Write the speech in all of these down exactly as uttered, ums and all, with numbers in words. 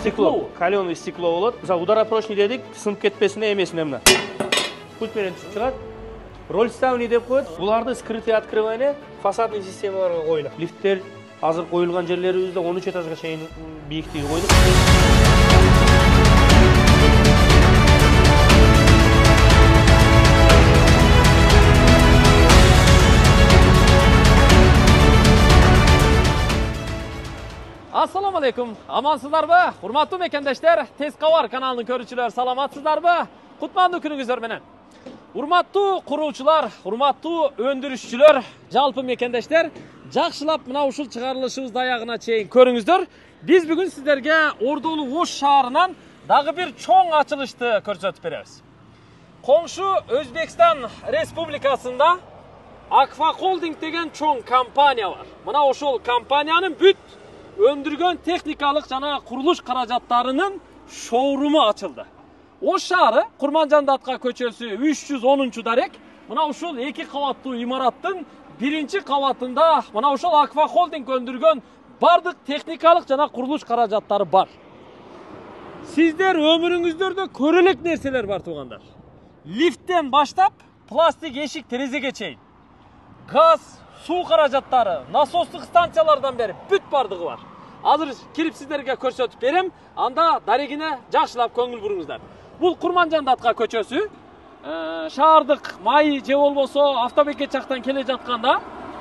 стекло, каленый стекло болот. Мисалы ударопрочный дедик, сынып кетпесине эмесине мына. Путь менен түшүп чыгат. Рольставный деп коет. Буларды скрытый открывание фасадный системаларга коюлат. Лифттер азыр коюлган жерлерибизде он үч этажга чейин бийиктиги койдук. Assalamu alaikum. Amansızlarбы? Урматтуу мекендештер, Тез Кабар каналынын көрүүчүлөр, саламатсыздарбы? Кутмандуу күнүңүздөр менен. Урматтуу куруучулар, урматтуу өндүрүшчүлөр, жалпы мекендештер, жакшылап мына ушул чыгарылышыбызды аягына чейин көрүңүздөр. Биз бүгүн сиздерге Ордолу Ош шаарынан дагы бир чоң ачылышты көрсөтүп беребиз. Коңшу Өзбекстан Республикасында Аква Холдинг деген чоң компания бар. Мына ошол компаниянын бүт өндүргөн техникалык жана курулуш каражаттарынын шоуруму ачылды. Ош шаары Курманжандатка көчөсү үч жүз онунчу дарек. Мына ушул эки кабаттуу имараттын биринчи кабатында мына ушул Аква Холдинг өндүргөн бардык техникалык жана курулуш каражаттары бар. Сиздер өмүрүңүздөрдө көрө элек нерселер бар туугандар. Лифттен баштап пластик эшик терезеге чейин. Газ, суу каражаттары, насостук станциялардан бери бүт бардыгы бар. Азыр кирип сиздерге көрсөтүп берем, анда дарегине жакшылап көңүл буруңуздар. Бул Курманжандатка көчөсү, шаардык май же болбосо автобекет жактан келе жатканда,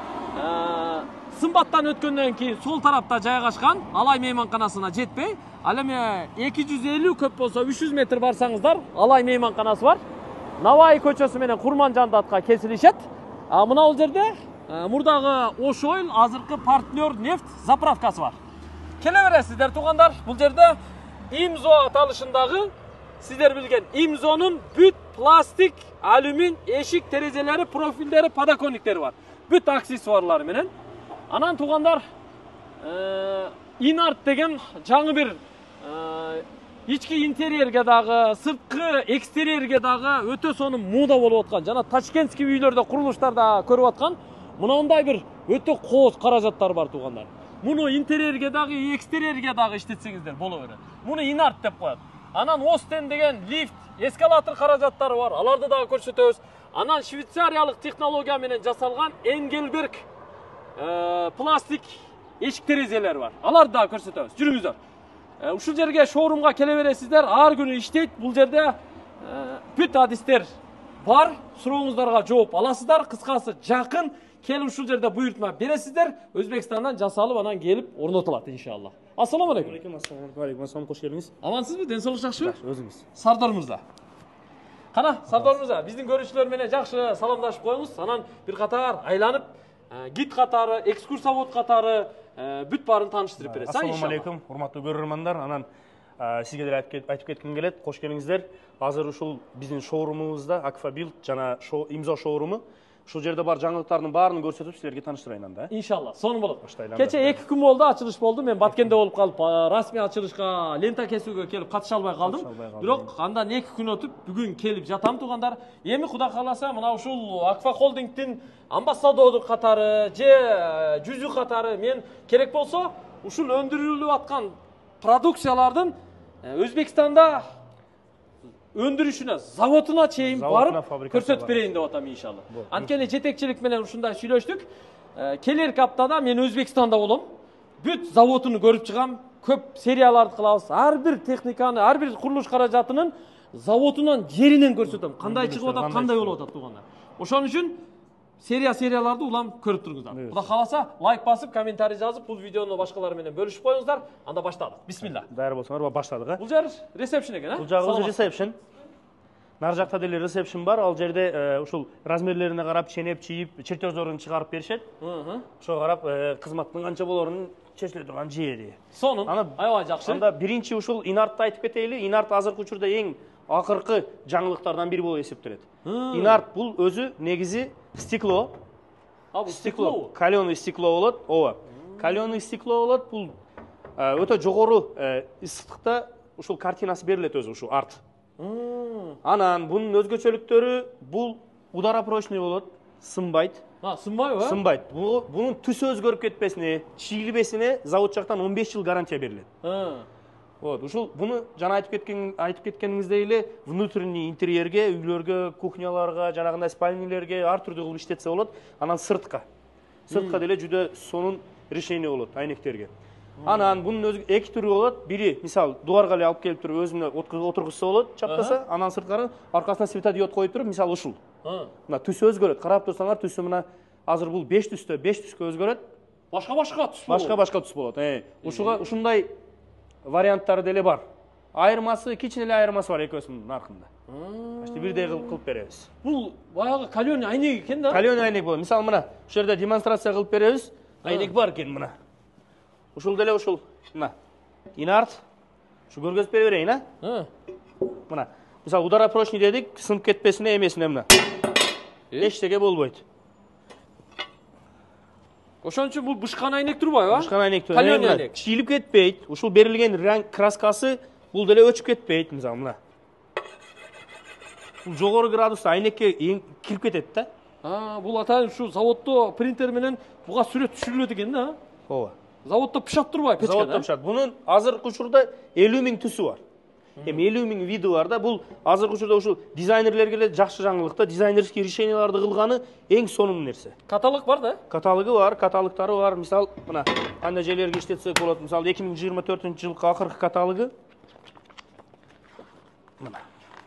сымбаттан өткөндөн кийин сол тарапта жайгашкан Алай мейманканасына жетпей, ал эми эки жүз элүү көп болсо үч жүз метр барсаңыздар, Алай мейманканасы бар. Навай көчөсү менен Курманжандатка кесилишет. А мына бул жерде мурдагы Ош Ойл азыркы партнер нефть заправкасы бар. Келе бересиздер туугандар, бул жерде имзо аталышындагы сиздер билген имзонун бүт пластик, алюмин, эшик терезелери, профилдери, подоконниктери бар. Бүт аксессуарлары менен. Анан туугандар, Инарт деген жаңы бир ички интерьерге дагы, сырткы экстерьерге дагы өтө сонун мода болуп аткан жана ташкентский үйлөрдө курулуштарда көрүп аткан мынандай бир өтө кооз каражаттар бар туугандар. Муну интерьерге дагы, экстерьерге дагы иштетсеңиздер боло берет. Муну Инарт деп коет. Анан Остен деген лифт, эскалатор каражаттары бар. Аларды дагы көрсөтөбүз. Анан швейцариялык технология менен жасалган Энгельберг пластик эшик терезелери бар. Аларды дагы көрсөтөбүз. Жүрүңүздөр. Ушул жерге шоурумга келе бересиздер. Ар күнү иштейт. Бул жерде бүт адистер бар. Сурооңуздарга жооп аласыздар. Кыскасы жакын келип ушул жерде буйртма бересиздер. Өзбекстандан жасалып анан келип орнотулат иншалла. Ассаламу алейкум. Алейкум ассалам. Алейкум ассалам. Кош келиңиз. Амансызбы? Ден соолук жакшыбы? Жакшы, өзүңүз. Сардор мырза. Кана, Сардор мырза, биздин көрүүчүлөр менен жакшы саламдашып коюңуз. Анан бир катар айланып, гид катары, экскурсовод катары бүт баарын тааныштырып бересиз. Ассаламу алейкум, урматтуу көрөрмандар. Анан сизге деле айтып кетким келет. Кош келиңиздер. Азыр ушул биздин шоурумубузда Аква Билд жана имзо шоуруму. Ушул жерде бар жаңылыктардын баарын көрсөтүп силерге таныштырайын анда. Иншалла, сонун болот. Кече эки күн болду, ачылыш болду. Мен Баткенде болуп калып, расмий ачылышка лента кесүүгө келип катыша албай калдым. Бирок андан эки күн өтүп, бүгүн келип жатам туугандар. Эми Кудай кааласа, мына ушул Аква Холдингдин амбассадору катары, же жүзү катары мен керек болсо, ушул өндүрүлүп аткан продукциялардын Өзбекстанда өндүрүшүнө, заводуна чейин барып көрсөтүп берейин деп атам иншалла. Анткени жетекчилик менен ушундай сүйлөштүк. Келерки аптада мен Өзбекстанда болом. Бүт заводуну көрүп чыгам. Көп серияларды кылабыз. Ар бир техниканы, ар бир курулуш каражатынын заводунан, жеринен көрсөтөм. Кандай чыгып атат, кандай болуп атат туугандар. Ошон үчүн серия серияларды улам көрүп туруңуздар. Кудай кааласа, лайк басып, комментарий жазып, бул видеону башкалар менен бөлүшүп коюңуздар. Анда баштадык. Бисмилла. Дайыр болсоңор, баштадык. Бул жер ресепшн экен, а? Бул жагыбыз ресепшн. Нар жакта деле ресепшн бар. Ал жерде ушул размерлерине карап, ченеп, чийип, чертеждорун чыгарып беришет. Ошого карап, кызматтын канча болорун чечиле турган жери. Сонун. Аябай жакшы. Анда биринчи ушул Инартты айтып кетейли. Инарт азыркы учурда эң акыркы жаңылыктардан бири болуп эсептелет. Инарт бул өзү негизи стекло. А, бул стекло. Каленый стекло болот. Ооба. Каленый стекло болот. Бул өтө жогору ысыктыкта ушул картинасы берилет өзү ушул арт. Анан бунун өзгөчөлүктөрү бул ударопрочный болот, сынбайт. А, сынбайбы? Сынбайт. Бунун түсү өзгөрүп кетпесине, чийилбесине завод жактан он беш жыл гарантия берилет. Вот, ушул буну жана айтып кеткен айтып кеткениңиздей эле внутренний интерьерге, үйлөргө, кухняларга, жанагындай спальнилерге ар түрдүү кылып иштетсе болот. Анан сыртка. Сыртка деле жүдө сонун решение болот айнектерге. Анан бунун өзү эки түрү болот. Бири, мисал, дуарга эле алып келип туруп өзүнө отургузса болот, чаптаса, анан сырткары аркасына светодиод коюп туруп, мисал ушул. Мына түсү өзгөрөт. Карап турсаңар, түсү мына азыр бул беш түстө, беш түскө өзгөрөт. Башка-башка түс. Башка-башка түс болот. Э, ушуга ушундай варианттары деле бар. Айырмасы, кичине эле айырмасы бар экөөсүнүн наркында. Почти бирдей кылып беребиз. Бул баягы кальон айнек экен да? Кальон айнек болот. Мисалы мына, ушул жерде демонстрация кылып беребиз. Айнек бар экен мына. Ушул деле ушул. Мына. Инарт. Ушу көргөзүп бере берейин, а? Мына. Мисалы ударопрочный дедик, сынып кетпесине эмесине мына. Эчтеке болбойт. Ошон үчүн бул бышкан айнек турбайбы? Бышкан айнек турбайбы? Кальон айнек. Чийилип кетпейт. Ушул берилген ранг краскасы бул деле өчүп кетпейт, мисалы мына. Бул жогору градуста айнекке кирип кетет да. А, бул атайын ушу заводдо принтер менен буга сүрөт түшүрүлөт экен да? Ооба. Заводдо пышат турбайбы печкада? Заводдо пышат. Бунун азыркы учурда элүү миң түсү бар. Эми элүү миң виду бар да. Бул азыркы учурда ушул дизайнерлерге эле жакшы жаңылык да. Дизайнерский решенияларды кылганы эң сонун нерсе. Каталог бар да? Каталогу бар, каталогтары бар. Мисал, мына кандай жерлерге иштетсек болот. Мисал, эки миң жыйырма төртүнчү жылкы акыркы каталогу. Мына.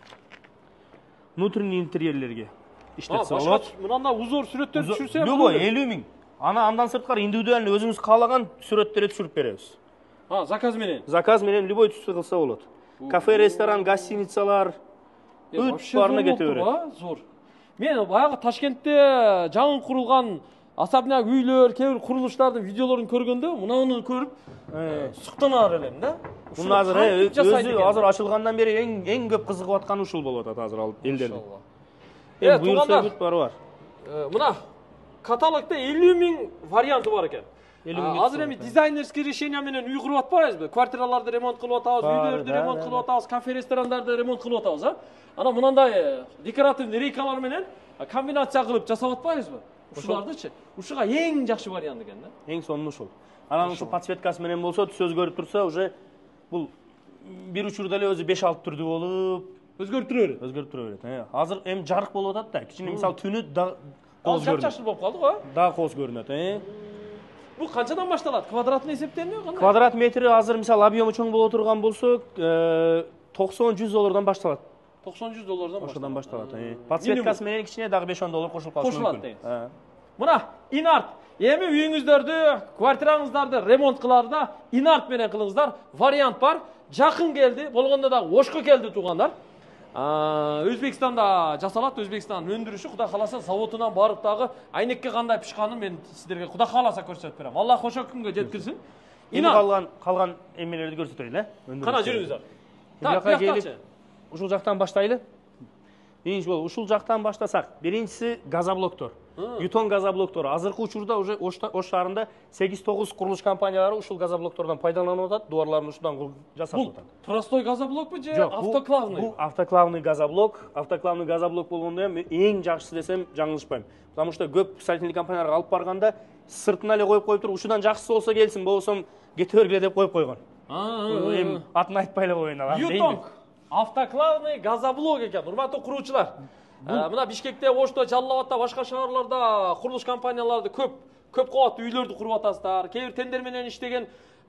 Внутренний интерьерлерге иштетсе болот. Мынанда узор сүрөттөр түшүрсө, любой элүү миң. Ана андан сырткары индивидуальный өзүңүз каалаган сүрөттөрдү түшүрүп беребиз. А, заказ менен. Заказ менен любой түстү кылса болот. Кафе, ресторан, гостиницалар бүт баарына кете берет. Зор. Мен баягы Ташкентте жаңы курулган особняк үйлөр, кээ бир курулуштардын видеолорун көргөндө, мунуну көрүп, суктанаар элем да. Муну азыр өзү азыр ачылгандан бери эң эң көп кызыгып атканы ушул болуп атат азыр ал элдердин. Э, буюрса бүт бары бар. Мына каталогдо элүү миң варианты бар экен. Азыр эми дизайнерский решение менен үй куруп атпайбызбы? Квартираларды ремонт кылып атабыз, үйлөрдү ремонт кылып атабыз, кафе, ресторандарды ремонт кылып атабыз, а? Анан мындай декоративный рейкалар менен комбинация кылып жасап атпайбызбы? Ушулардычы? Ушуга эң жакшы вариант экен да. Эң сонун ушул. Анан ушул подсветкасы менен болсо, түс өзгөрүп турса, уже бул бир учурда эле өзү беш алты түрдүү болуп, өзгөрүп тура берет. Өзгөрүп тура берет. Азыр эми жарык болуп атат да. Кичине мисал түнү да коз көрүнөт. Жапжашыл болуп калды го? Да коз көрүнөт, э. Бул канчадан башталат? Квадратный эсептенби кандай? Квадрат метри азыр мисал объему чоң боло турган болсо, токсон жүз доллардан башталат. токсон жүз доллардан башталат. Ошондон башталат, э. Подсветкасы менен кичине дагы беш он доллар кошулуп калышы мүмкүн. Мына Инарт, эми үйүңүздөрдү, квартираңыздарды ремонт кылаарда Инарт менен кылыңыздар. Вариант бар. Жакын келди, болгондо дагы Ошко келди туугандар. Өзбекстанда жасалат, Өзбекстан өндүрүшү, кудай кааласа заводунан барып дагы айнекке кандай пышканын мен сиздерге кудай кааласа көрсөтүп берем. Аллах ошо күнгө жеткирсин. Инарт калган калган эмелерди көрсөтөйүн, э? Кана жүрүңүздөр. Так, бияктачы. Ушул жактан баштайлы. Биринчи болуп ушул жактан баштасак, биринчиси газоблоктор. Ютон газоблоктору. Азыркы учурда уже Ош шаарында сегиз тогуз курулуш компаниялары ушул газоблоктордон пайдаланып атат, дуарларын ушудан жасап атат. Бул простой газоблокпу же автоклавный? Бул автоклавный газоблок. Автоклавный газоблок болгондо эми эң жакшысы десем жаңылышпайм. Потому что көп строительный компанияларга алып барганда сыртына эле коюп коюп туруп, ушудан жакшысы болсо келсин, болбосо кете бергиле деп коюп койгон. Эми атын айтпай эле коеюн алам. Ютон автоклавный газоблок экен. Урматтуу куруучулар. Мына Бишкекте, Ошто, Жалал Абадта, башка шаарларда курулуш компанияларды көп көп кабаттуу үйлөрдү куруп атасыздар. Кээ бир тендер менен иштеген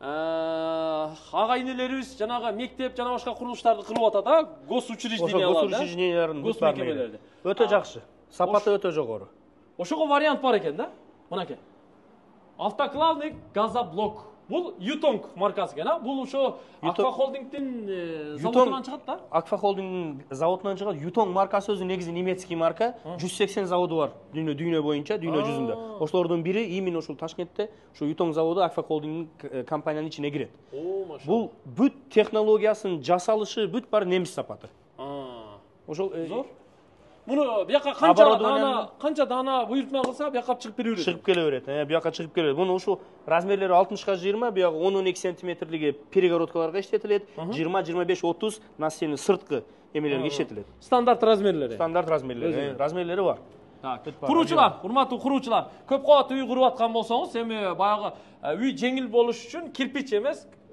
ага инелерибиз жанагы мектеп жана башка курулуштарды кылып атат, а? Госучрежденияларды. Госучрежденияларын госмекемелерди. Өтө жакшы. Сапаты өтө жогору. Ошого вариант бар экен да? Мынакей. Автоклавный газоблок. Бул Ютонг маркасы экен, а? Бул ошо Аква холдингдин заводунан чыгат да? Аква холдингдин заводунан чыгат. Ютонг маркасы өзү негизи немецкий марка. жүз сексен заводу бар дүйнө дүйнө боюнча, дүйнө жүзүндө. Ошолордун бири именно ушул Ташкентте, ушу Ютонг заводу Аква холдингдин компаниянын ичине кирет. Бул бүт технологиясын жасалышы бүт бар немис сапаты. Ошол зор. Муну бияка канча дана, канча дана буйртма кылса, бияка чыгып бере берет. Чыгып келе берет, э, бияка чыгып келе берет. Муну ушу размерлери алтымышка жыйырма, бияка он он эки сантиметрлиги перегородкаларга иштетилет, жыйырма жыйырма беш отуз настенный сырткы эмелерге иштетилет. Стандарт размерлери. Стандарт размерлери, размерлери бар. Так, куруучулар, урматтуу куруучулар, көп кабаттуу үй куруп аткан болсоңуз, эми баягы үй жеңил болуш үчүн кирпич эмес,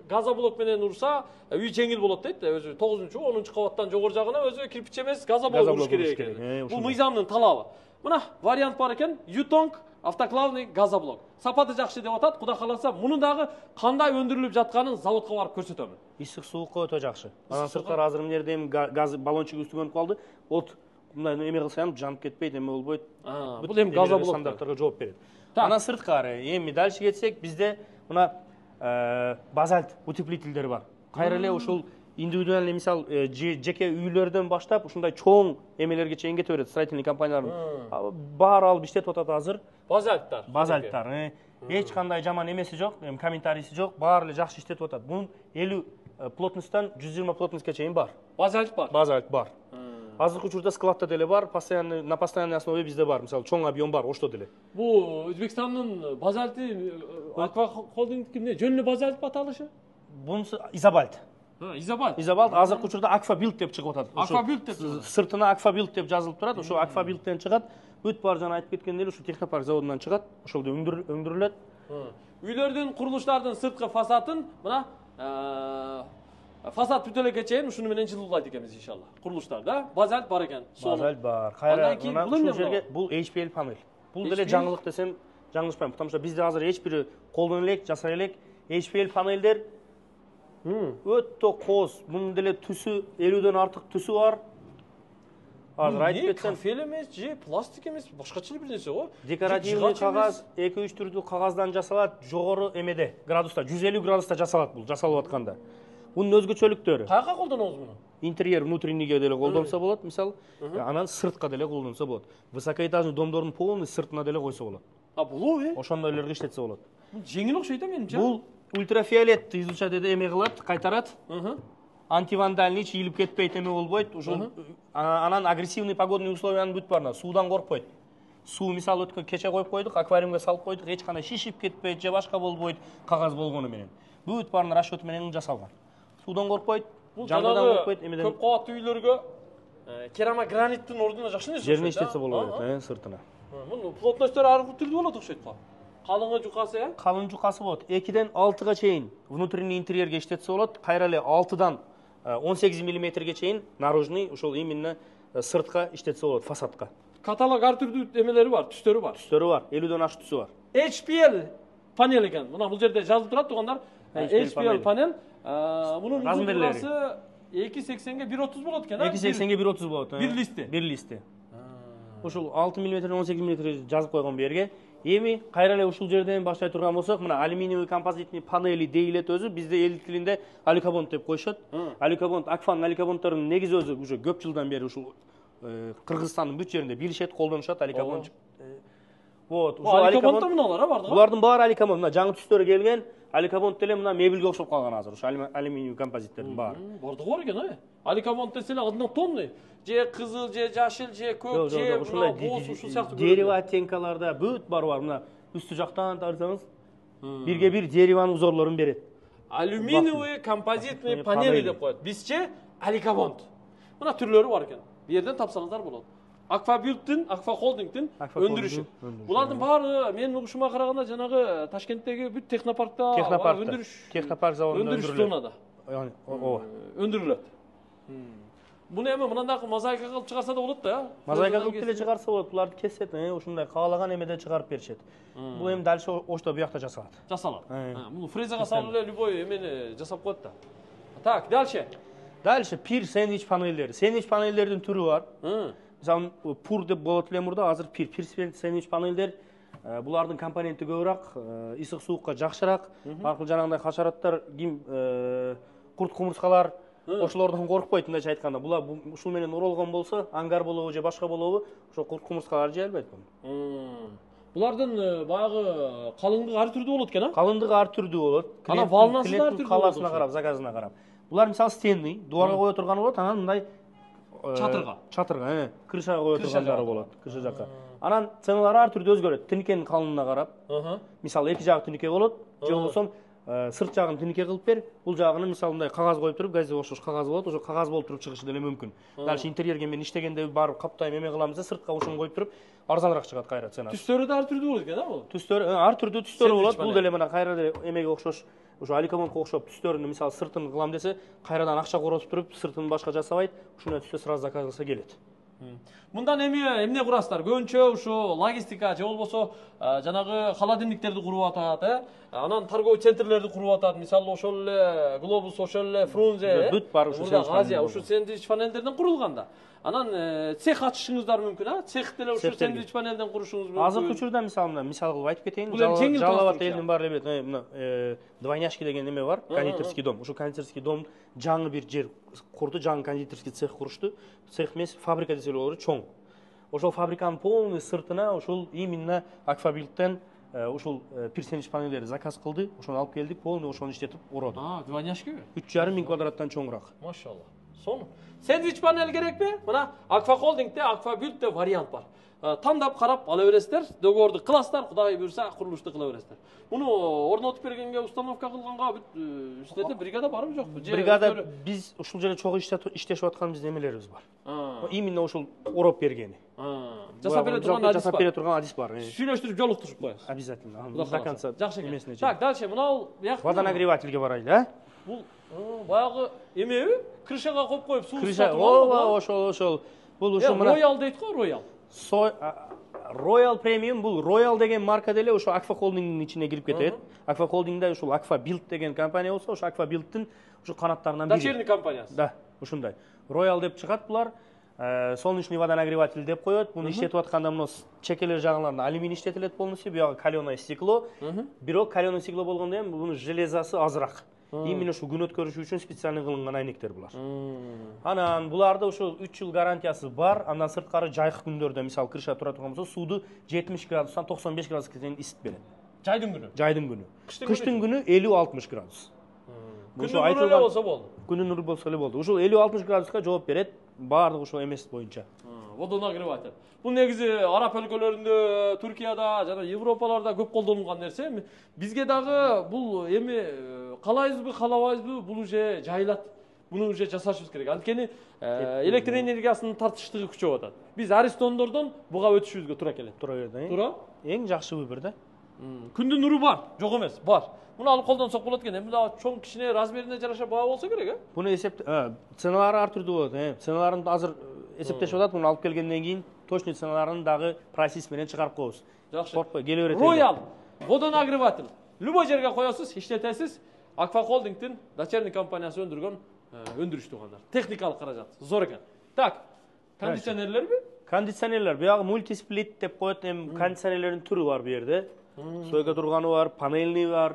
газоблок менен урса үй жеңил болот дейт. Өзү тогузунчу онунчу кабаттан жогору жагына өзү кирпич эмес газоблок уруш керек экен. Бул мыйзамдын талабы. Мына вариант бар экен. Ютонг автоклавный газоблок. Сапаты жакшы деп атат. Кудай кааласа, муну дагы кандай өндүрүлүп жатканын заводко барып көрсөтөмүн. Ысык суукка өтө жакшы. Анан сырткары азыр эмнерде эми газ баллончук үстүгөнүп калды. От мындай эме кылсам жанып кетпейт, эме болбойт. Бул эми газоблок стандарттарга жооп берет. Анан сырткары эми дальше кетсек, бизде мына базальт утеплителдер бар. Кайра эле ушул индивидуальный мисал жеке үйлөрдөн баштап ушундай чоң эмелерге чейин кете берет. Строительный компаниялардын баары алып иштетип атат азыр. Базальттар. Базальттар. Эч кандай жаман эмеси жок, эми комментарийси жок, баары эле жакшы иштетип атат. Бунун элүү плотностьтан жүз жыйырма плотностька чейин бар. Базальт бар. Базальт бар. Азыркы учурда складта деле бар, постоянный на постоянной основе бизде бар. Мисалы чоң объем бар, ошто деле. Бул Өзбекстандын базальты Аква холдинг эмне? Жөн эле базальт аталышы? Бунусу изобальт. Изобальт. Изобальт азыркы учурда Аквабилд деп чыгып атат. Аквабилд деп чыгат. Сыртына Аквабилд деп жазылып турат. Ошо Аквабилдтен чыгат. Бүт бар жана айтып кеткендей эле ушу технопарк заводунан чыгат. Ошолду өндүрүлөт. Үйлөрдүн, курулуштардын сырткы фасадын мына фасад бүтөлөккө чейин ушуну менен жылуулайт экенбиз иншалла. Курулуштарда базальт бар экен. Базальт бар. Кайра мына ушул жерге бул эйч пи эл панель. Бул деле жаңылык десем жаңылышпайм. Потому что бизде азыр эч бири колдоно элек, жасай элек эйч пи эл панелдер өтө кооз. Мунун деле түсү элүүдөн артык түсү бар. Азыр айтып кетсем, кафель эмес, же пластик эмес, башкача бир нерсе го. Декоративный кагаз эки үч түрдүү кагаздан жасалат, жогору эмеде, градуста, жүз элүү градуста жасалат бул, жасалып атканда. Бунун өзгөчөлүктөрү. Каяка колдонобуз муну? Интерьер внутреннийге деле колдонсо болот, мисалы, анан сыртка деле колдонсо болот. Высокоэтажный домдордун полный сыртына деле койсо болот. А бул э? Ошондойлорго иштетсе болот. Бул жеңил окшойт да менимче. Бул ультрафиолет излучат эде эме кылат, кайтарат. Антивандальный чийилип кетпейт, эме болбойт. Ушул анан агрессивный погодный условиянын бүт барына суудан коркпойт. Суу мисалы өткөн кече коюп койдук, аквариумга салып койдук, эч кандай шишип кетпейт же башка болбойт кагаз болгону менен. Бүт барына расчет менен жасалган. Суудан коркпойт, жандыдан коркпойт, эмеден. Көп кабаттуу үйлөргө керамограниттин ордуна жакшы нерсе. Жерине иштетсе болот, э, сыртына. Муну плотностьтөр ар бир түрдүү болот окшойт го. Калыңы жукасы, э? Калың жукасы болот. экиден алтыга чейин внутренний интерьерге иштетсе болот. Кайра эле алтыдан он сегиз миллиметрге чейин наружный, ушул именно сыртка иштетсе болот, фасадка. Каталог ар түрдүү эмелери бар, түстөрү бар. Түстөрү бар, элүүдөн ашык түсү бар. эйч пи эл панель экен. Мына бул жерде жазылып турат тугандар. эйч пи эл панель. Мунун размерлери эки сексенге бир отуз болот экен, а? эки сексенге бир отуз болот. Бир листи. Бир листи. Ушул алты миллиметрден он сегиз миллиметр жазып койгон бу жерге. Эми кайра эле ушул жерден баштай турган болсок, мына алюминиевый композитный панели дейилет өзү, бизде эл тилинде алюкабонд деп коюшат. Алюкабонд, Акфан алюкабонддордун негизи өзү уже көп жылдан бери ушул Кыргызстандын бүт жеринде билишет, колдонушат алюкабонд. Вот, ушул алюкабонд мыналар барды го. Булардын баары алюкабонд, мына жаңы түстөрү келген. Алюкабонд деле мына мебелге окшоп калган азыр, ушу алюминиевый композиттердин баары. Бардыгы бар экен, а? Алюкабонд деселе однотонный, же кызыл, же жашыл, же көк, же ушундай боз, ушул сыяктуу дерево оттенкаларда бүт бар бар. Мына үстү жактан тарсаңыз, бирге бир дереванын узорлорун берет. Алюминиевый композитный панель деп коет. Бизче алюкабонд. Мына түрлөрү бар экен. Бу жерден тапсаңыздар болот. Аквабилдтин, Аква холдингтин өндүрүшү. Булардын баары менин угушума караганда жанагы Ташкенттеги бүт технопаркта өндүрүш, технопарк заводунда өндүрүш зонада. Яны, ооба. Өндүрүлөт. Буну эми мындагы мозаика кылып чыгарса да болот да, э? Мозаика кылып деле чыгарса болот. Буларды кесет, э, ушундай каалаган эмеде чыгарып беришет. Бул эми дальше ошто буякта жасалат. Жасалат. Муну фрезага салып эле любой эмени жасап коет да. Так, дальше. Дальше пир сэндвич панелдери. Сэндвич панелдердин түрү бар. Мисалы, пур деп болот эле мурда, азыр пир, пир сэндвич панелдер. Булардын компоненти көбүрөөк, ысык суукка жакшыраак. Аркылуу жанагындай хашараттар, ким курт кумурскалар ошолордон коркпойт, мындайча айтканда. Булар ушул менен уралган болсо, ангар болобу же башка болобу, ошо курт кумурскалар жей албайт буну. Булардын баягы калыңдыгы ар түрдүү болот экен, а? Калыңдыгы ар түрдүү болот. Анан волнасы да ар түрдүү болот. Каласына карап, заказына карап. Булар мисалы стенный, дуарга кое турганы болот, анан мындай чатырга. Чатырга, э, крышага кое тургандары болот, крыша жакка. Анан ценалары ар түрдүү өзгөрөт. Тинкенин калыңына карап. Мисалы эки жагы тинке болот, же болбосо сырт жагын тинеке кылып бер, бул жагын мисалы мындай кагаз коюп туруп, газет окшош кагаз болот, ошо кагаз болуп туруп чыгышы деле мүмкүн. Дальше интерьерге мен иштегенде барып каптайм эме кыламыз да, сыртка ошону коюп туруп, арзаныраак чыгат кайра ценасы. Түстөрү да ар түрдүү болот экен, а бул? Түстөрү ар түрдүү түстөрү болот. Бул деле мына кайра деле эмеге окшош, ошо аликомонго окшоп түстөрүнү мисалы сыртын кылам десе, кайрадан акча коротуп туруп, сыртын башка жасабайт, ушуна түстө сразу заказ кылса келет. Мындан эми эмне курасыздар? Көбүнчө ушу логистика же болбосо жанагы холодильниктерди куруп атат, э? Анан торговый центрлерди куруп атат. Мисалы ошол эле Глобус, ошол эле Фрунзе, бүт бар ушу сендвич Азия, ушу сендвич панелдерден курулган да. Анан цех ачышыңыздар мүмкүн, а? Цех деле ушу сендвич панелден курушуңуз мүмкүн. Азыркы учурда мисалы мисал кылып айтып кетейин. Жалалабад элдин бар эле мына Двойняшки деген эме бар, кондитерский дом. Ушу кондитерский дом жаңы бир жер курду, жаңы кондитерский цех курушту. Цех эмес, фабрика десе болот, чоң. Ошол фабриканын полный сыртына ошол именно Акфабилттен ушул пирсенич панелдери заказ кылды, ошону алып келдик, полный ошону иштетип ороду. А, Двойняшкиби? үч жарым миң квадраттан чоңураак. Машалла. Сону. Сендвич панел керекпи? Мына Акфа Холдингде Акфабилтте вариант бар. Тандап карап ала бересиздер, договорду кыласыздар, Кудай буйрса курулушту кыла бересиздер. Муну орнотуп бергенге, установка кылганга бүт үстөдө бригада барбы жокпу? Бригада биз ушул жерде чогуу иштешип атканыбыз эмелерибиз бар. Именно ушул ороп бергени. Жасап бере турган адис бар. Жасап бере турган адис бар. Сүйлөштүрүп жолуктуруп коебуз. Обязательно. До конца. Жакшы экен. Так, дальше мынау бияк. Водонагревательге барайлы, а? Бул баягы эмеби? Крышага коюп коюп суу сатып алып. Ошол, ошол. Бул ушу мына Royal дейт го, Royal. Royal Premium бул Royal деген марка деле ошо Акфа Холдингдин ичине кирип кетет. Акфа Холдингде ушул Акфа Билд деген компания болсо, ошо Акфа Билдтин ушу канаттарынан бири. Дочерний компаниясы. Да, ушундай. Royal деп чыгат булар. Солнечный водонагреватель деп коет. Буну иштетип атканда мына чекелер жагыларында алюминий иштетилет полностью, буягы каленое стекло. Бирок каленое стекло болгондо эми бунун железасы азыраак. Именно ушу күн өткөрүшү үчүн специально кылынган айнектер булар. Анан буларда ошо үч жыл гарантиясы бар. Андан сырткары жайкы күндөрдө, мисалы крыша тура турган болсо, сууду жетимиш градустан токсон беш градуска чейин иситип берет. Жайдын күнү. Жайдын күнү. Кыштын күнү элүү алтымыш градус. Күндүн нуру эле болсо болду. Күндүн нуру болсо эле болду. Ушул элүү алтымыш градуска жооп берет. Баардыгы ошо эмес боюнча. Водонагреватель. Бул негизи Араб өлкөлөрүндө, Түркияда жана Европаларда көп колдонулган нерсе. Бизге дагы бул эми калайбызбы, калабайбызбы, бул уже жайылат. Буну уже жасашыбыз керек. Анткени электр энергиясынын тартыштыгы күчөп атат. Биз Аристондордон буга өтүшүбүзгө туура келет. Туура келет. Туура? Эң жакшы выбор да. Күндүн нуру бар, жок эмес, бар. Муну алып колдонсок болот экен. Эми дагы чоң кичине размерине жараша баа болсо керек, э? Буну эсеп, ценалары ар түрдүү болот, э. Ценаларын азыр эсептешип атат, муну алып келгенден кийин точный ценаларын дагы прайс менен чыгарып коебуз. Жакшы. Коркпой, келе берет. Royal водонагреватель. Любой жерге коесуз, иштетесиз. Акфа Холдингдин дочерний компаниясы өндүргөн өндүрүш туугандар. Техникалык каражат зор экен. Так, кондиционерлерби? Кондиционерлер, буягы мультисплит деп коет, эми кондиционерлердин түрү бар бу жерде. Стойка турганы бар, панельный бар.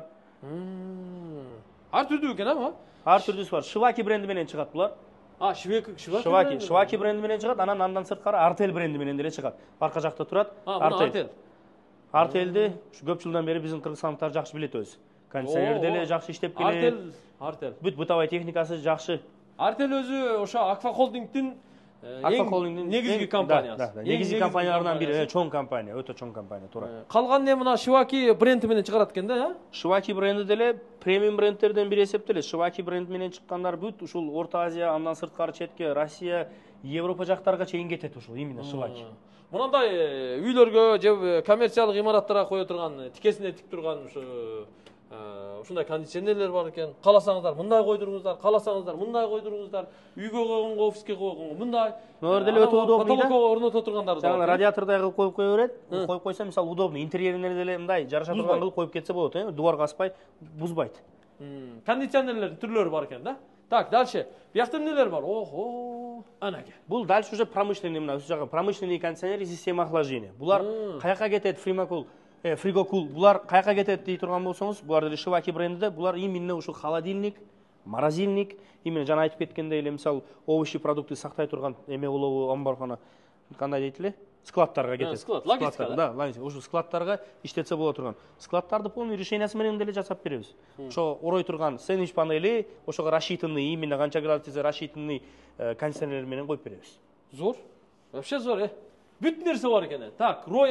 Ар түрдүү экен, а? Ар түрдүүсү бар. Шваки бренди менен чыгат булар. А, Шваки, Шваки, Шваки бренди менен чыгат, анан андан сырткары Артел бренди менен деле чыгат. Арка жакта турат. Артел. Артелди ушу көп жылдан бери биздин кыргызстандыктар жакшы билет өзү. Кондиционер деле жакшы иштеп келет. Артел, Артел. Бүт бытовой техникасы жакшы. Артел өзү ошо Акфа Холдингдин Акфа Холдингдин негизги компаниясы. Негизги компаниялардан бири, чоң компания, өтө чоң компания, туура. Калган эми мына Шваки бренди менен чыгарат экен да, э? Шваки бренди деле премиум брендтерден бири эсептелет. Шваки бренд менен чыккандар бүт ушул Орто Азия, андан сырткары четке, Россия, Европа жактарга чейин кетет ушул именно Шваки. Мындай үйлөргө же коммерциялык имараттарга кое турган, тикесине тик турган ушу ушундай кондиционерлер бар экен. Кааласаңыздар мындай койдуруңуздар, кааласаңыздар мындай койдуруңуздар. Үйгө койгонго, офиске койгонго мындай. Нөр деле өтө удобный да. Потолокко орното тургандар да. Жана радиатордай кылып коюп кое берет. Коюп койсо, мисалы, удобный. Интерьерине деле мындай жараша турган кылып коюп кетсе болот, э? Дуарга аспай, бузбайт. Кондиционерлердин түрлөрү бар экен да. Так, дальше. Биякта эмнелер бар? Охо, анаке. Бул дальше уже промышленный, мына ушул жагы промышленный кондиционер и система охлаждения. Булар каяка кетет, Фримакул, Фригокул, булар каяка кетет дей турган болсоңуз, булар деле Шваки брендиде, булар именно ушул холодильник, морозильник, именно жана айтып кеткендей эле, мисалы, овощи продукты сактай турган эме улуу амбаркана, кандай дейт эле? Складтарга кетет. Склад, логистика да. Да, логистика. Ушул складтарга иштетсе боло турган. Складтарды полный решениясы менен деле жасап беребиз. Ошо орой турган сэндвич панели, ошого рассчитанный, именно канча градусте рассчитанный кондиционерлер менен коюп беребиз. Зор. Вообще зор, э. Бүт нерсе бар экен. Так, Royal.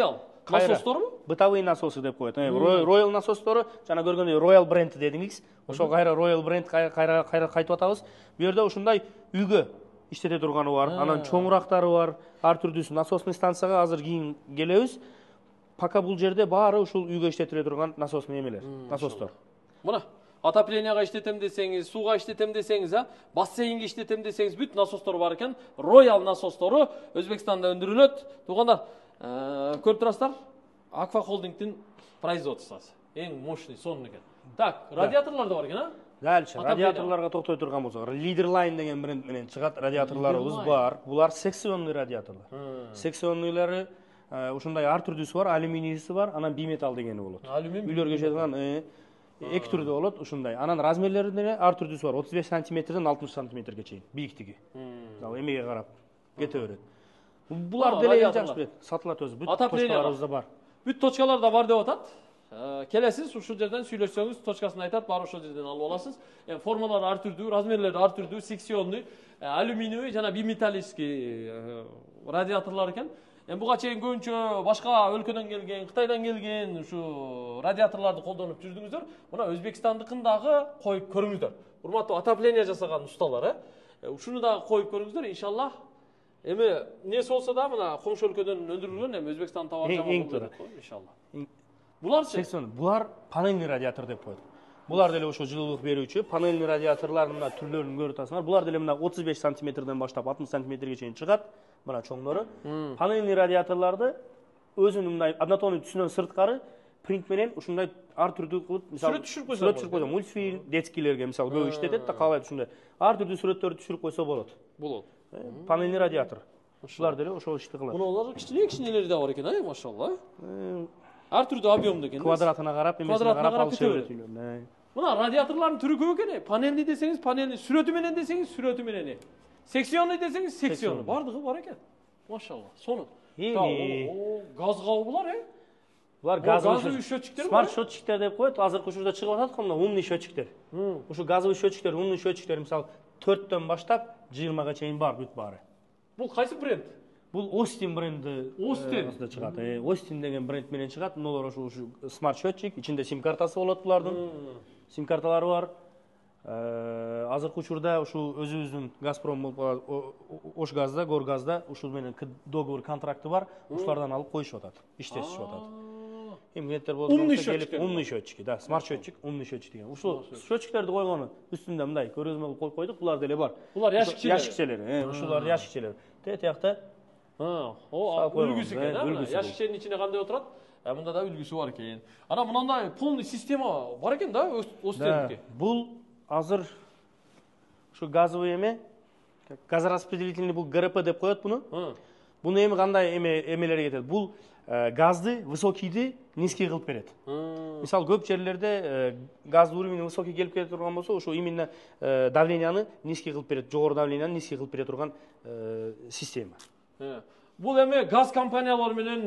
насосторбу? Бытовые насосы деп коет. Royal насостору, жана көргөндөй Royal бренд дедиңиз. Ошо кайра Royal бренд кайра кайра кайтып атабыз. Бу жерде ушундай үйгө иштете турганы бар. Анан чоңурактары бар. Ар түрдүү насосный станцияга азыр кийин келебиз. Пока бул жерде баары ушул үйгө иштетиле турган насосный эмелер, насостор. Мына отопленияга иштетем десеңиз, сууга иштетем десеңиз, а, бассейнге иштетем десеңиз, бүт насостор бар экен. Royal насостору Өзбекстанда өндүрүлөт. Туугандар, көрүп турасыздар? Аква холдингдин производствосу. Эң мощный, сонун экен. Так, радиаторлар да бар экен, а? Дальше радиаторларга токтой турган болсок, Leaderline деген бренд менен чыгат радиаторларыбыз бар. Булар секционный радиаторлар. Секционныйлары ушундай ар түрдүүсү бар, алюминийси бар, анан биметалл дегени болот. Үйлөргө жеткен эки түрдүү болот ушундай. Анан размерлери деле ар түрдүүсү бар. отуз беш сантиметрден алтымыш сантиметрге чейин бийиктиги. Мисалы эмеге карап кете берет. Булар деле эң жакшы берет. Сатылат өзү. Бүт точкаларыбызда бар. Бүт точкаларда бар деп атат. Келесиз, ушул жерден сүйлөшсөңүз, точкасын айтат, бар ошол жерден алып аласыз. Эми формалары ар түрдүү, размерлери ар түрдүү, секционный, алюминиевый жана биметаллический радиаторлар экен. Эми буга чейин көбүнчө башка өлкөдөн келген, Кытайдан келген ушу радиаторларды колдонуп жүрдүңүздөр. Мына Өзбекстандыкын дагы коюп көрүңүздөр. Урматтуу отопление жасаган усталар, э. Ушуну дагы коюп көрүңүздөр, иншаллах. Эми несі болса да мына коңшу өлкөдөн өндүрүлгөн, эми Өзбекстан товар жагат болот, иншаллах. Буларчы? Булар панельный радиатор деп коет. Булар деле ошо жылуулук берүүчү, панельный радиаторлардын мына түрлөрүн көрүп атасыңар. Булар деле мына отуз беш сантиметрден баштап алтымыш сантиметрге чейин чыгат. Мына чоңдору. Панельный радиаторларды өзүнүн мындай однотонный түсүнөн сырткары принт менен ушундай ар түрдүү кылып, мисалы, сүрөт түшүрүп койсо, сүрөт түшүрүп койсо, мультфильм, детскийлерге мисалы көп иштетет да, каалайт ушундай. Ар түрдүү сүрөттөрдү түшүрүп койсо болот. Болот. Панельный радиатор. Ушулар деле ошол ишти кылат. Мунулар кичине-кичинелери да бар экен, а, машалла. Ар түрдүү объемдуу экен. Квадратына карап, эмесине карап алыша берет үйлөр. Мына радиаторлордун түрү көп экен. Панельный десеңиз, панельный, сүрөтү менен десеңиз, сүрөтү менен. Секционный десеңиз, секционный. Бардыгы бар экен. Машалла. Сонун. Газ кабы булар, э? Булар газовый счетчиктер, смарт счетчиктер деп коет. Азыркы учурда чыгып атат го, умный счетчиктер. Ушу газовый счетчиктер, умный счетчиктер, мисалы, төрттөн баштап жыйырмага чейин бар бүт баары. Бул кайсы бренд? Бул Остин бренди. Остин чыгат. Остин деген бренд менен чыгат. Мунулар ошо смарт счетчик, ичинде сим картасы болот булардын. Сим карталары бар. Азыркы учурда ушу өзүбүздүн Газпром Ошгазда, Горгазда ушул менен договор контракты бар. Ушулардан алып коюшуп атат, иштетишип атат. Эмгенеттер болсо келип, умный счетчик, да, смарт счетчик, умный счетчик деген. Ушул счетчиктерди койгону үстүндө мындай көргөзмө кылып коюп койдук. Булар деле бар. Булар яшикчелер. Яшикчелер, ушулар яшикчелер. Тетиякта о, үлгүсү экен, а? Яшикченин ичине кандай отурат? Мында да үлгүсү бар экен. Анан мындай полный система бар экен да, Остиндики. Бул азыр ушу газовый эме, газораспределительный, бул ГРП деп коет буну. Буну эми кандай эме эмелерге кетет? Бул газды высокийди низкий кылып берет. Мисалы көп жерлерде газды уровень высокий келип кете турган болсо, ошо именно давленияны низкий кылып берет, жогору давленияны низкий кылып бере турган система. Бул эми газ компаниялары менен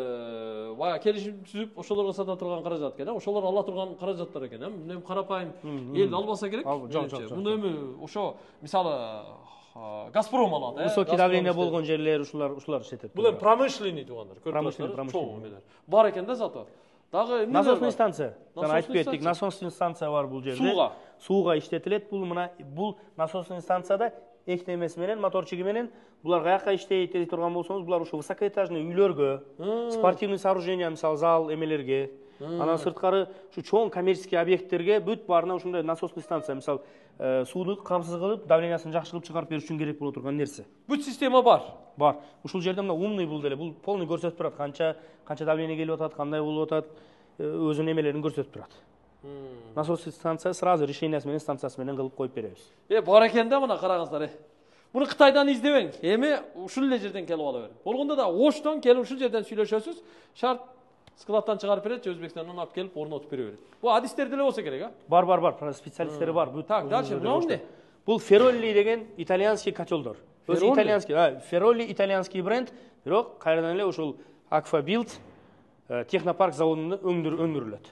бая келишим түзүп, ошолорго сата турган каражат экен, ошолор ала турган каражаттар экен, эми карапайым эл албаса керек. Жок, жок, жок. Муну эми ошо мисалы Газпром алат, э? Высокий давление болгон жерлер ушулар ушулар иштетет. Бул эми промышленный туугандар, промышленный, промышленный. Бар экен да зато. Дагы насосный станция. Жана айтып кеттик, насосный станция бар бул жерде. Сууга. Сууга иштетилет. Бул мына бул насосный станцияда эктемеси менен, моторчугу менен булар каяка иштейт деп турган болсоңуз, булар ошо высокоэтажный үйлөргө, спортивный сооружение, мисалы зал эмелерге, анан сырткары ушу чоң коммерческий объекттерге бүт баарына ушундай насосный станция, мисалы, сууну камсыз кылып, давлениясын жакшы кылып чыгарып бериш үчүн керек боло турган нерсе. Бүт система бар. Бар. Ушул жерде мына умный бул деле, бул полный көрсөтүп турат, канча канча давление келип атат, кандай болуп атат, өзүнүн эмелерин көрсөтүп турат. Насосный станция сразу решениясы менен, станциясы менен кылып коюп беребиз. Э, бар экен да мына караңыздар. Буну Кытайдан издебең. Эми ушул эле жерден келип ала бер. Болгондо да Оштон келип ушул жерден сүйлөшөсүз. Шарт складтан чыгарып берет, Өзбекстандан алып келип орнотуп бере берет. Бул адистер деле болсо керек, а? Бар, бар, бар, специалисттери бар. Так, дальше мына эмне? Бул Ferrolli деген итальянский котелдор. Өзү итальянский, а, Ferrolli итальянский бренд, бирок кайрадан эле ушул Аквабилд технопарк заводунда өндүрүлөт.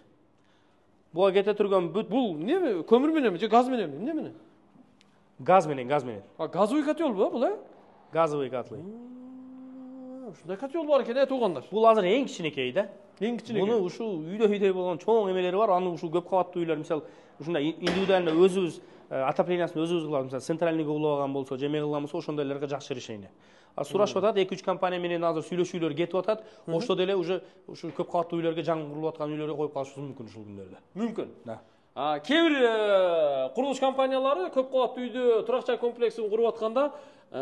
Буга кете турган бүт бул неме? Көмүр мененби же газ мененби? Эмне менен? Газ менен, газ менен. А газовый котел бу, бул, э? Газовый котлы. ушундай котел бар экен, э, туугандар. Бул азыр эң кичинекей да. Эң кичинекей. Муну ушул үйдө-үйдө болгон чоң эмелери бар. Аны ушул көп кабаттуу үйлөр, мисалы, ушундай индивидуально өзүбүз отоплениyaсын өзүбүз кылабыз. Мисалы, центральныйга улабаган болсо, же эме кылган болсо, ошондойлорго жакшы решение. А сурашып атат, эки үч компания менен азыр сүйлөшүүлөр кетип атат. Ошто деле уже ушул көп кабаттуу үйлөргө жаңы курулуп аткан үйлөргө коюп калышыбыз мүмкүн ушул күндөрдө. Мүмкүн. Да. А кээ бир курулуш компаниялары көп кабаттуу үйдө турак жай комплексин куруп атканда,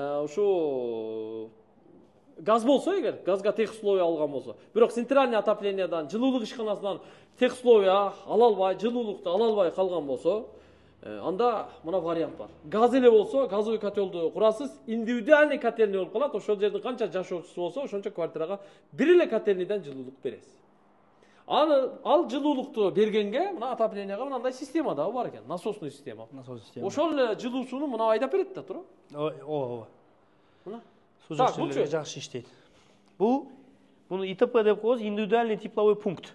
ушу газ болсо, эгер газга тех условия алган болсо, бирок центральный отоплениядан, жылуулук ишканасынан тех условия ала албай, жылуулукту ала албай калган болсо, анда мына вариант бар. Газ эле болсо, газовый котелду курасыз, индивидуальный котельный болуп калат. Ошол жердин канча жашоочусу болсо, ошончо квартирага бир эле котельныйдан жылуулук бересиз. Аны ал жылуулукту бергенге мына отопленияга мындай система да бар экен, насосный система. Насос система. Ошол эле жылуу сууну мына айдап берет да, туура? Ооба. Мына. Суу жакшы жакшы иштейт. Бул муну И Т П деп коебуз, индивидуальный тепловой пункт.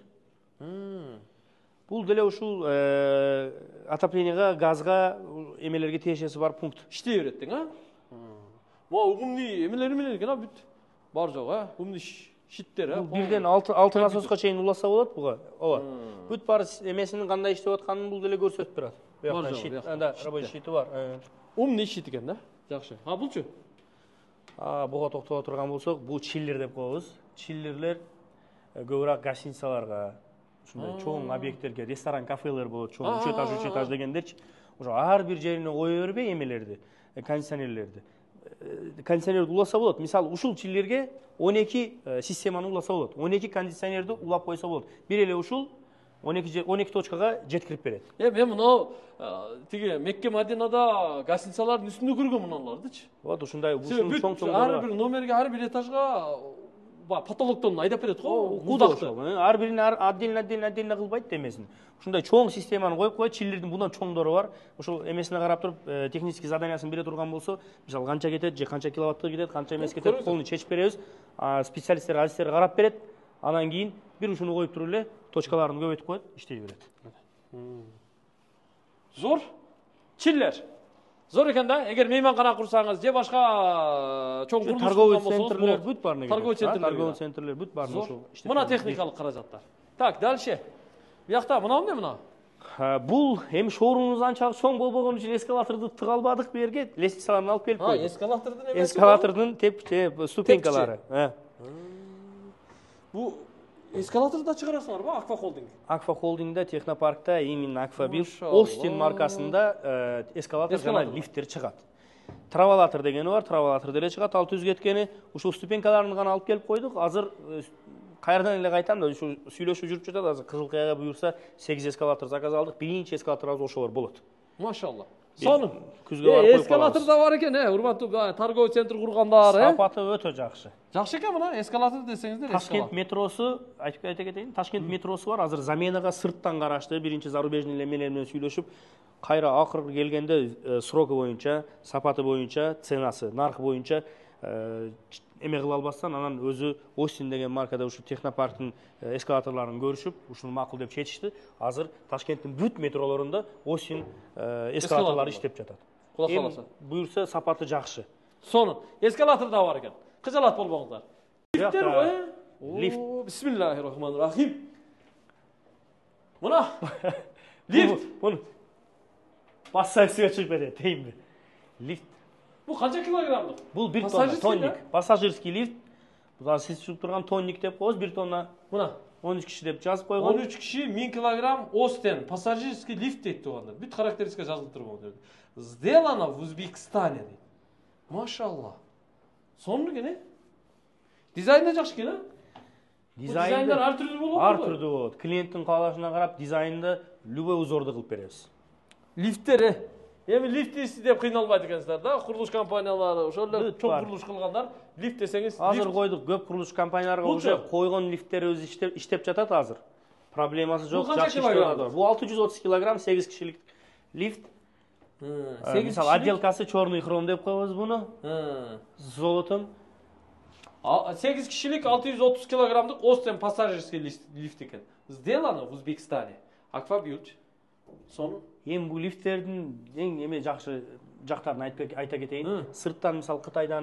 Бул деле ушул отопленияга, газга, эмелерге тиешеси бар пункт. Иштей берет дең, а? Могу умный эмелери менен экен, а бүт. Бар жок, а? Умный щиттер, а? Бул бирден алты насоска чейин уласа болот буга. Ооба. Бүт бар эмесинин кандай иштеп атканын бул деле көрсөтүп турат. Буяктан щит, анда рабочий щити бар. Умный щит экен да? Жакшы. А булчу? А буга токтоло турган болсок, бул чиллер деп коебуз. Чиллерлер көбүрөөк гостиницаларга, ушундай чоң объекттерге, ресторан, кафелер болот, чоң үч этаж, үч этаж дегендерчи. Ошо ар бир жерине кое бербей эмелерди, кондиционерлерди. Кондиционерди уласа болот. Мисалы, ушул чиллерге он эки системаны уласа болот. он эки кондиционерди улап койсо болот. Бир эле ушул он эки точкага жеткирип берет. Э, мен мына тиги Мекке Мадинада гостиницалардын үстүндө көргөн муналардычы. Вот ушундай ушунун чоң-чоң ар бир номерге, ар бир этажга потолоктон айдап берет го, кудакты. Ар бирине отдельно отдельно отдельно кылбайт эмесин. Ушундай чоң системаны коюп коет, чиллердин bundan чоңдору бар. Ошол эмесине карап туруп, технический заданиясын бере турган болсо, мисалы канча кетет, же канча киловаттты кетет, канча эмес кетет, полный чечип беребиз. Специалисттер, азистер карап берет. Анан кийин бир ушуну коюп туруп эле точкаларын көбөйтүп коет, иштей берет. Зор чиллер. Зор экен да, эгер мейманкана курсаңыз, же башка чоң курулуш торговый центрлер бүт бар неге. Торговый центрлер, торговый центрлер бүт бар ошол. Мына техникалык каражаттар. Так, дальше. Биякта мына эмне мына? Бул эми шоурумубуз анчалык чоң болбогон үчүн эскалаторду тыга албадык бу жерге, лестницаларын алып келип койдук. А, эскалатордун эмеси? Эскалатордун теп ступенькалары. Бу эскалаторду да чыгарасыңарбы, Аква Холдинг? Аква Холдингде, Технопаркта, именно Акфабир, Остин маркасында эскалатор жана лифттер чыгат. Травалатор дегени бар, травалатор деле чыгат, ал түз кеткени, ушул ступенькаларын гана алып келип койдук. Азыр кайрадан эле кайтам да, ушу сүйлөшүү жүрүп жатат. Азыр Кызыл Каяга буюрса сегиз эскалатор заказ алдык. Биринчи эскалаторубуз ошолор болот. Машалла. Сону күзгө барып коюп эскалатор да бар экен, э, урматтуу торговый центр кургандар, э. Сапаты өтө жакшы. Жакшы экен мына эскалатор десеңиздер, Ташкент метросу, айтып айта кетейин, Ташкент метросу бар. Азыр заменага сырттан карашты, биринчи зарубежный эмелер менен сүйлөшүп, кайра акыркы келгенде сроку боюнча, сапаты боюнча, ценасы, наркы боюнча эме кыла албастан, анан өзү Остин деген маркада ушу Технопарктын эскалаторларын көрүшүп, ушуну макул деп чечишти. Азыр Ташкенттин бүт метролорунда Остин эскалаторлары иштеп жатат. Кула каласа. Буюрса сапаты жакшы. Сонун эскалатор да бар экен. Кыжалат болбоңуздар. Лифттер го, э? Лифт. Бисмиллахиррахманиррахим. Мына лифт. Муну басса үстүгө чыгып кетет, деймби? Лифт. Бу канча килограммдык? Бул бир тонна, тонник. Пассажирский лифт. Бул сиз чыгып турган тонник деп коебуз, бир тонна. Мына он үч киши деп жазып койгон. он үч киши миң килограмм Остен пассажирский лифт дейт тугандар. Бүт характеристика жазылып турган жерде. Сделано в Узбекистане дейт. Машалла. Сонун экен, э? Дизайн да жакшы экен, а? Дизайндар ар түрдүү болот. Ар түрдүү болот. Клиенттин каалашына карап дизайнды любой узорду кылып беребиз. Лифттер, э? Эми лифт иси деп кыйналбайт экенсиздер да, курулуш компаниялары, ошол эле чоң курулуш кылгандар, лифт десеңиз, азыр койдук, көп курулуш компанияларга уже койгон лифттерибиз иштеп иштеп жатат азыр. Проблемасы жок, жакшы иштеп жатат. Бул алты жүз отуз килограмм, сегиз кишилик лифт. Мисалы, отделкасы черный хром деп коебуз буну. С золотом. сегиз кишилик алты жүз отуз килограммдык Остен пассажирский лифт экен. Сделано в Узбекистане. Аквабьют. Сонун. Эми бул лифттердин эң эме жакшы жактарын айта кетейин. Сырттан, мисалы, Кытайдан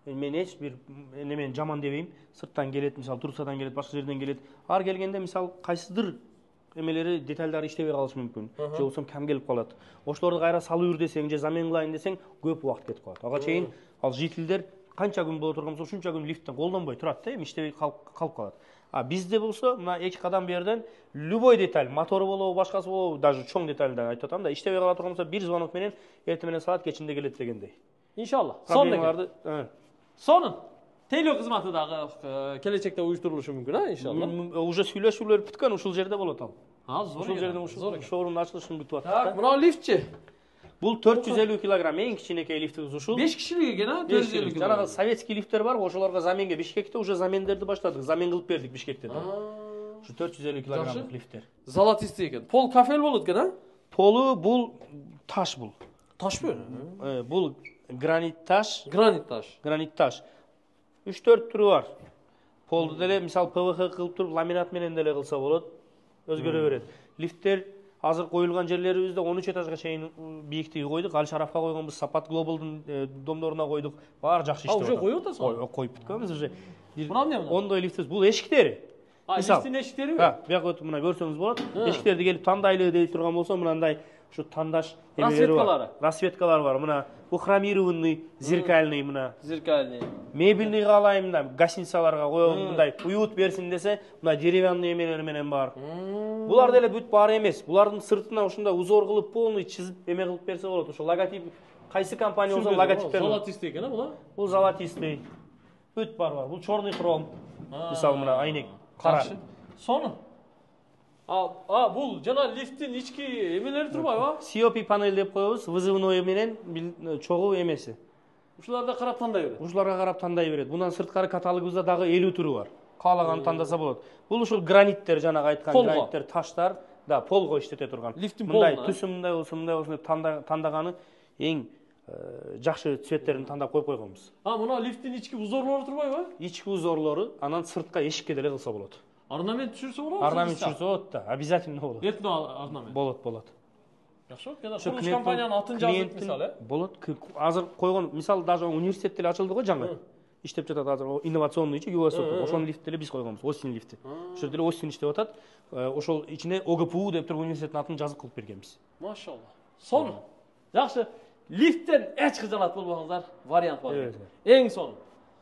мен эч бир немен жаман дебейм. Сырттан келет, мисалы Турциядан келет, башка жерден келет. Ар келгенде мисалы кайсыдыр эмелери детальдары иштебей калышы мүмкүн. Же болбосо кам келип калат. Ошолорду кайра салып ür десең же замен кылайын десең көп убакыт кетип калат. Ага чейин ал жителдер канча күн боло турган болсо ушунча күн лифттен колдонбой турат да, эми иштебей калып калат. А бизде болсо мына эки кадам берден любой деталь, мотору болобу, башкасы болобу, даже чоң детальды айтып атам да, иштебей кала турган болсо бир звонок менен эртең менен саат кечинде келет дегендей. Иншалла. Сонун экен. Проблемаларды, Сонун. Тейлөө кызматы дагы келечекте уюштурулушу мүмкүн, а, иншалла. уже сүйлөшүүлөр бүткөн, ушул жерде болот ал. А, зор. Ушул жерден ушул шоурумдун ачылышын күтүп Так, атат да. мына лифтчи. Бул төрт жүз элүү килограмм эң кичинекей лифтибиз ушул. беш кишилик экен, а, төрт жүз элүү килограмм. Жанагы советский лифттер бар, ошолорго заменге Бишкекте уже замендерди баштадык. Замен кылып бердик Бишкекте. Ушу төрт жүз элүү килограммдык лифттер. Золотистый экен. Пол кафел болот экен, а? Полу бул таш бул. Ташпы? Э, бул гранит таш. Гранит таш. Гранит таш. үч төрт түрү бар. Полду деле мисалы ПВХ кылып туруп ламинат менен деле кылса болот. Өзгөрө берет. Лифттер азыр коюлган жерлерибизде он үч этажга чейин бийиктиги койдук. Ал шарафка койгонбуз, Сапат Глобалдын домдоруна койдук. Баары жакшы иштеп атат. А, уже коюп атасың? Ой, коюп бүткөнбүз уже. Мына эмне мына? Ондой лифтибиз. Бул эшиктери. А, лифттин эшиктериби? Ha, бияка өтүп мына көрсөңүз болот. Эшиктерди келип тандайлы дей турган болсо, мынандай ушу тандаш эмелери бар. Расветкалары бар. Мына бу хромированный, зеркальный мына. Зеркальный. Мебельный каалайм да, гостиницаларга коём мындай уют берсин десе, мына деревянный эмелери менен бар. Булар деле бүт баары эмес. Булардын сыртына ушундай узор кылып полный чизип эме кылып берсе болот. Ошо логотип кайсы компания болсо логотиптер. Золотистый экен, а бул? Бул золотистый. Бүт бар бар. Бул чорный хром. Мисалы мына айнек кара. Сону. А, а бул жана лифттин ички эмелери турбайбы? си о пи панель деп коебуз, вызывной менен чогуу эмеси. Ушуларда карап тандай берет. Ушуларга карап тандай берет. Бундан сырткары каталогубузда дагы элүү түрү бар. Каалаган тандаса болот. Бул ушул граниттер, жанагы айткан граниттер, таштар, да, полго иштете турган. Лифттин мындай түсү мындай болсо, мындай болсо деп тандаганы эң жакшы цветтерин тандап коюп койгонбуз. А, мына лифттин ички узорлору турбайбы? Ички узорлору анан сыртка эшикке деле кылса болот. Орнамент түшүрсө болобу? Орнамент түшүрсө болот да, обязательно болот. Этно орнамент. Болот, болот. Жакшы, кена курулуш компаниянын атын жазып мисалы, э? Болот. Азыр койгон, мисалы даже университет деле ачылды го жаңы. Иштеп жатат азыр инновационный ю эс о. Ошонун лифти деле биз койгонбуз, Остин лифти. Ошол деле Остин иштеп атат. Ошол ичине о гэ пэ у деп туруп университеттин атын жазып кылып бергенбиз. Машалла. Сон. Жакшы. Лифттен эч кыжалат болбоңуздар, вариант бар. Эң сон.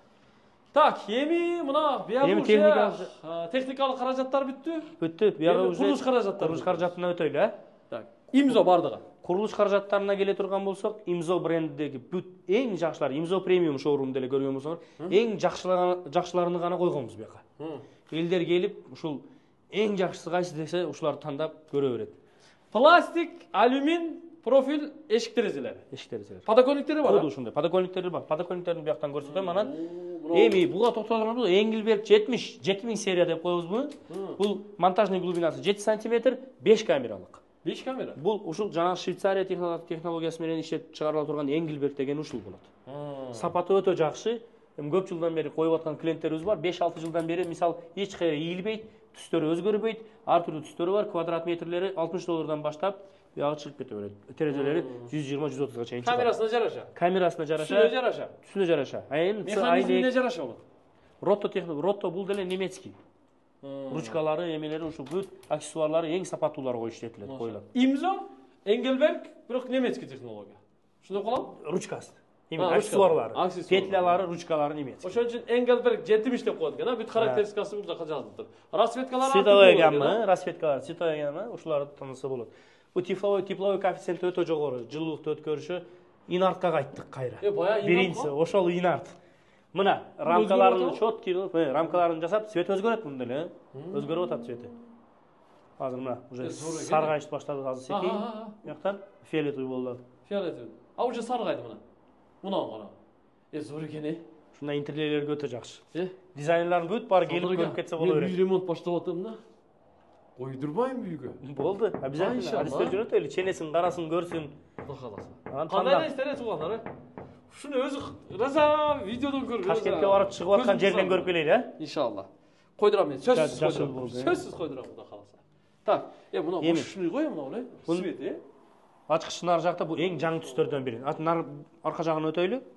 Так, эми мына бияга уже техникалык каражаттар бүттү. Бүттү. Бияга уже курулуш каражаттары. Курулуш каражатына өтөйлү, э? Так. Имзо бардыгы. Курулуш каражаттарына келе турган болсок, Имзо брендиндеги бүт эң жакшылар, Имзо премиум шоурум деле көргөн болсоңор, эң жакшыларын гана койгонбуз бияка. Элдер келип, ушул эң жакшысы кайсы десе, ушуларды тандап көрө берет. Пластик, алюмин, профиль эшик терезелери. Эшик терезелери. Подоконниктери бар. Коду ушундай. Подоконниктери бар. Подоконниктерин бияктан көрсөтөм, анан эми буга токтолгонбуз. Энгилберг жетимиш, жети миң серия деп коебуз буну. Бул монтажный глубинасы жети сантиметр, беш камералык. беш камера. Бул ушул жана Швейцария технологиясы менен иштеп чыгарыла турган Энгилберг деген ушул болот. Сапаты өтө жакшы. Эми көп жылдан бери коюп аткан клиенттерибиз бар. беш алты жылдан бери мисал эч кайра ийилбейт, түстөрү өзгөрбөйт, ар түрдүү түстөрү бар. Квадрат метрлери алтымыш доллардан баштап бияга чыгып кете берет. Терезелери жүз жыйырма жүз отузга чейин чыгат. Камерасына жараша. Камерасына жараша. Түсүнө жараша. Түсүнө жараша. Айын механизмине жараша болот. Ротто технология, Ротто бул деле немецкий. Ручкалары, эмелери, ушул бүт аксессуарлары эң сапаттууларга иштетилет, коюлат. Имзо, Энгельберг, бирок немецкий технология. Ушундай калат? Ручкасы. Эми аксессуарлары, петлялары, ручкалары немецкий. Ошон үчүн Энгельберг жетимиш деп коет экен, а бүт характеристикасы бул жака жазылып. Расветкалары световой гамма, расветкалар, световой гамма, ушуларды таныса болот. Бул тепловой, тепловой коэффициенти өтө жогору, жылуулукту өткөрүшү инартка кайттык кайра. Э, бая инарт. Биринчиси, ошол инарт. Мына рамкаларын четкий кылып, рамкаларын жасап, цвет өзгөрөт мында эле, өзгөрүп атат цвети. Азыр мына уже саргайыш баштады азыр секей. Бияктан фиолетовый болду. Фиолетовый. А уже саргайды мына. Мына кара. Э, зор экен э. Ушундай интерьерлерге өтө жакшы. Э? Дизайнерларын бүт бар келип көрүп кетсе боло берет. Мен ремонт баштап атам да. Койдурбайм үйгө. Болду. Обязательно. Адистер жүрөт эле, ченесин, карасын көрсүн. Кудай кааласа. Кандай эстер туугандар э? Шуну өзү раза видеодон көргөн. Ташкентке барып чыгып аткан жерден көрүп келели, э? Иншалла. Койдурам мен. Сөзсүз койдурам. Сөзсүз койдурам Кудай кааласа. Так, э мына ушуну коем мына эле. Свет э? Ачкычтын ар жакта бул эң жаңы түстөрдөн бири. Нар арка жагын өтөйлү.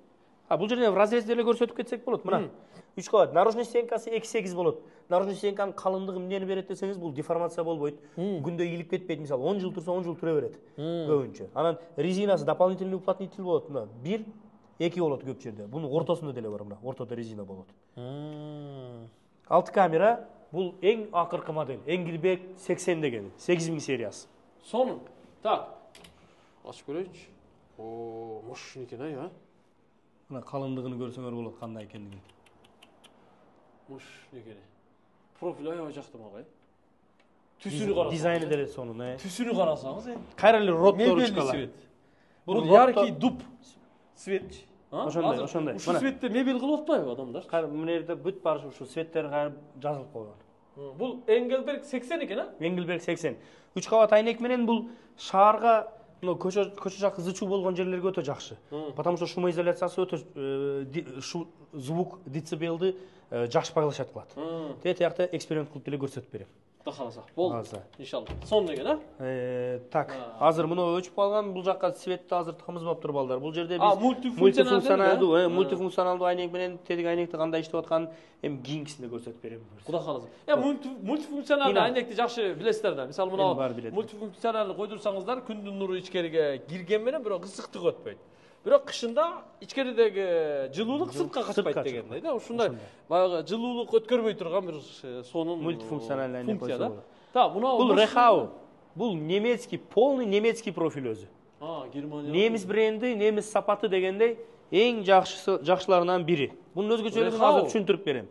А бул жерде разрезди эле көрсөтүп кетсек болот. Мына үч кабат. Наружный стенкасы эки сегиз болот. Наружный стенканын калыңдыгы эмнени берет десеңиз, бул деформация болбойт. Күндө ийилип кетпейт. Мисалы он жыл турса он жыл тура берет. Көбүнчө. Анан резинасы дополнительный уплотнитель болот. Мына бир, эки болот көп жерде. Бунун ортосунда деле бар мына. Ортодо резина болот. Алты камера. Бул эң акыркы модель. Энгилбек сексен деген. сегиз миң сериясы. Сонун. Так. Ачып көрөйүнчү. О, мощный экен, а? Мына калыңдыгын көрсөңөр болот кандай экендигин. Мощный экен. Профиль аябай жактым ага. Түсүнү карасаңыз. Дизайны деле сонун, э. Түсүнү карасаңыз, э. Кайра эле роттору чыккала. Бул яркий дуб цвет. Ошондой, ошондой. Ушул цветте мебель кылып атпайбы адамдар? Кайра мына жерде бүт баары ушул цветтер кайра жазылып койгон. Бул Engelberg сексен экен, а? Engelberg сексен. үч кабат айнек менен бул шаарга, мына көчө көчө жак ызычуу болгон жерлерге өтө жакшы. Потому что шумоизоляциясы өтө шу звук децибелди жакшы байлашат кылат. Тет жакта эксперимент кылып деле көрсөтүп берем. Кудай кааласа. Болду. Иншалла. Сонун экен, а? Э, так, азыр муну өчүп калган, бул жакка цветти азыр тагызбап тур балдар. Бул жерде биз мультифункционалдуу, э, мультифункционалдуу айнек менен тедик айнекти кандай иштеп атканын эми кийинкисинде көрсөтүп берем. Кудай кааласа. Э, мультифункционалдуу айнекти жакшы билесиздер да. Мисалы мына мультифункционалдуу койдурсаңыздар, күндүн нуру ичкериге кирген менен бирок ысыктык өтпөйт. Бирок кышында ичкеридеги жылуулук сыртка качпайт дегендей да. Ушундай баягы жылуулук өткөрбөй турган бир сонун мультифункциональный айнек койсо болот. Та, мына бул Rehau. Бул немецкий, полный немецкий профиль өзү. А, Германия. Немис бренди, немис сапаты дегендей эң жакшысы, жакшыларынан бири. Бунун өзгөчөлүгүн азыр түшүндүрүп берем.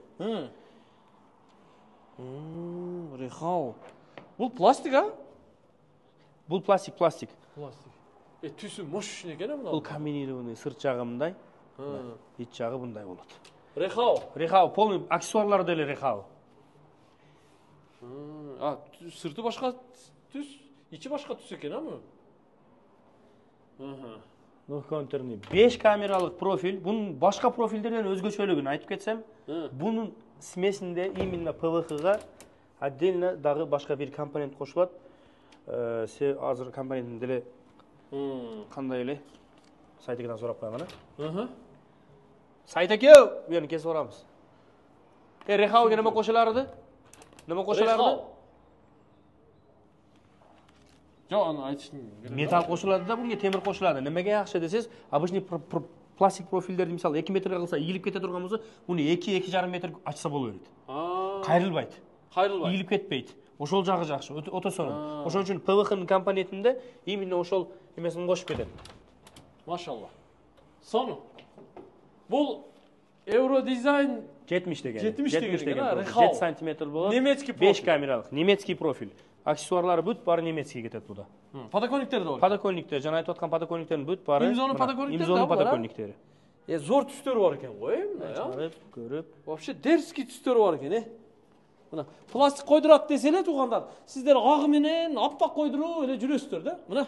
Rehau. Бул пластик, а? Бул пластик, пластик. Пластик. Э, түсү мощный экен мына. Бул комбинированный, сырт жагы мындай. Ич жагы мындай болот. Rehau. Rehau, полный аксессуарлар деле Rehau. А, сырты башка түс, ичи башка түс экен, а муну? Аха. Двухконтурный беш камералык профиль. Бунун башка профилдерден өзгөчөлүгүн айтып кетсем, бунун смесинде именно пэ вэ хэга отдельно дагы башка бир компонент кошулат. Се азыр компонентин деле кандай эле Сайтекеден сурап койгон, а? Сайтеке, бuyerni кесип барабыз. Э, Rehau'га неме кошуларды? Неме кошуларды? Жок, аны айтышым керек. Металл кошулады да, буга темир кошулады. Немеге жакшы десеңиз, обычный пластик профилдерди мисалы эки метрге кылса, ийилип кете турган болсо, муну эки эки жарым метр ачса боло берет. Кайрылбайт. Кайрылбайт. Ийилип кетпейт. Ошол жагы жакшы, өтө сонун. Ошон үчүн пэ вэ хэ'нын компонентинде именно ошол эмесин кошуп кетет. Машалла. Сонун. Бул Euro Design жетимиш деген. жетимиш деген, жети сантиметр болот. Немецкий профиль. беш камералык, немецкий профиль. Аксессуарлары бүт баары немецкий кетет буда. Подоконниктер да бар. Подоконниктер, жана айтып аткан подоконниктердин бүт баары. Имзонун подоконниктери да бар. бар. Имзонун подоконниктери. Э, зор түстөр бар экен го, э, мына, Чыгарып, көрүп. Вообще дерзкий түстөр бар экен, э. Мына пластик койдурат десе эле туугандар, сиздер агы менен аппак койдуруп эле жүрөсүздөр да. Мына.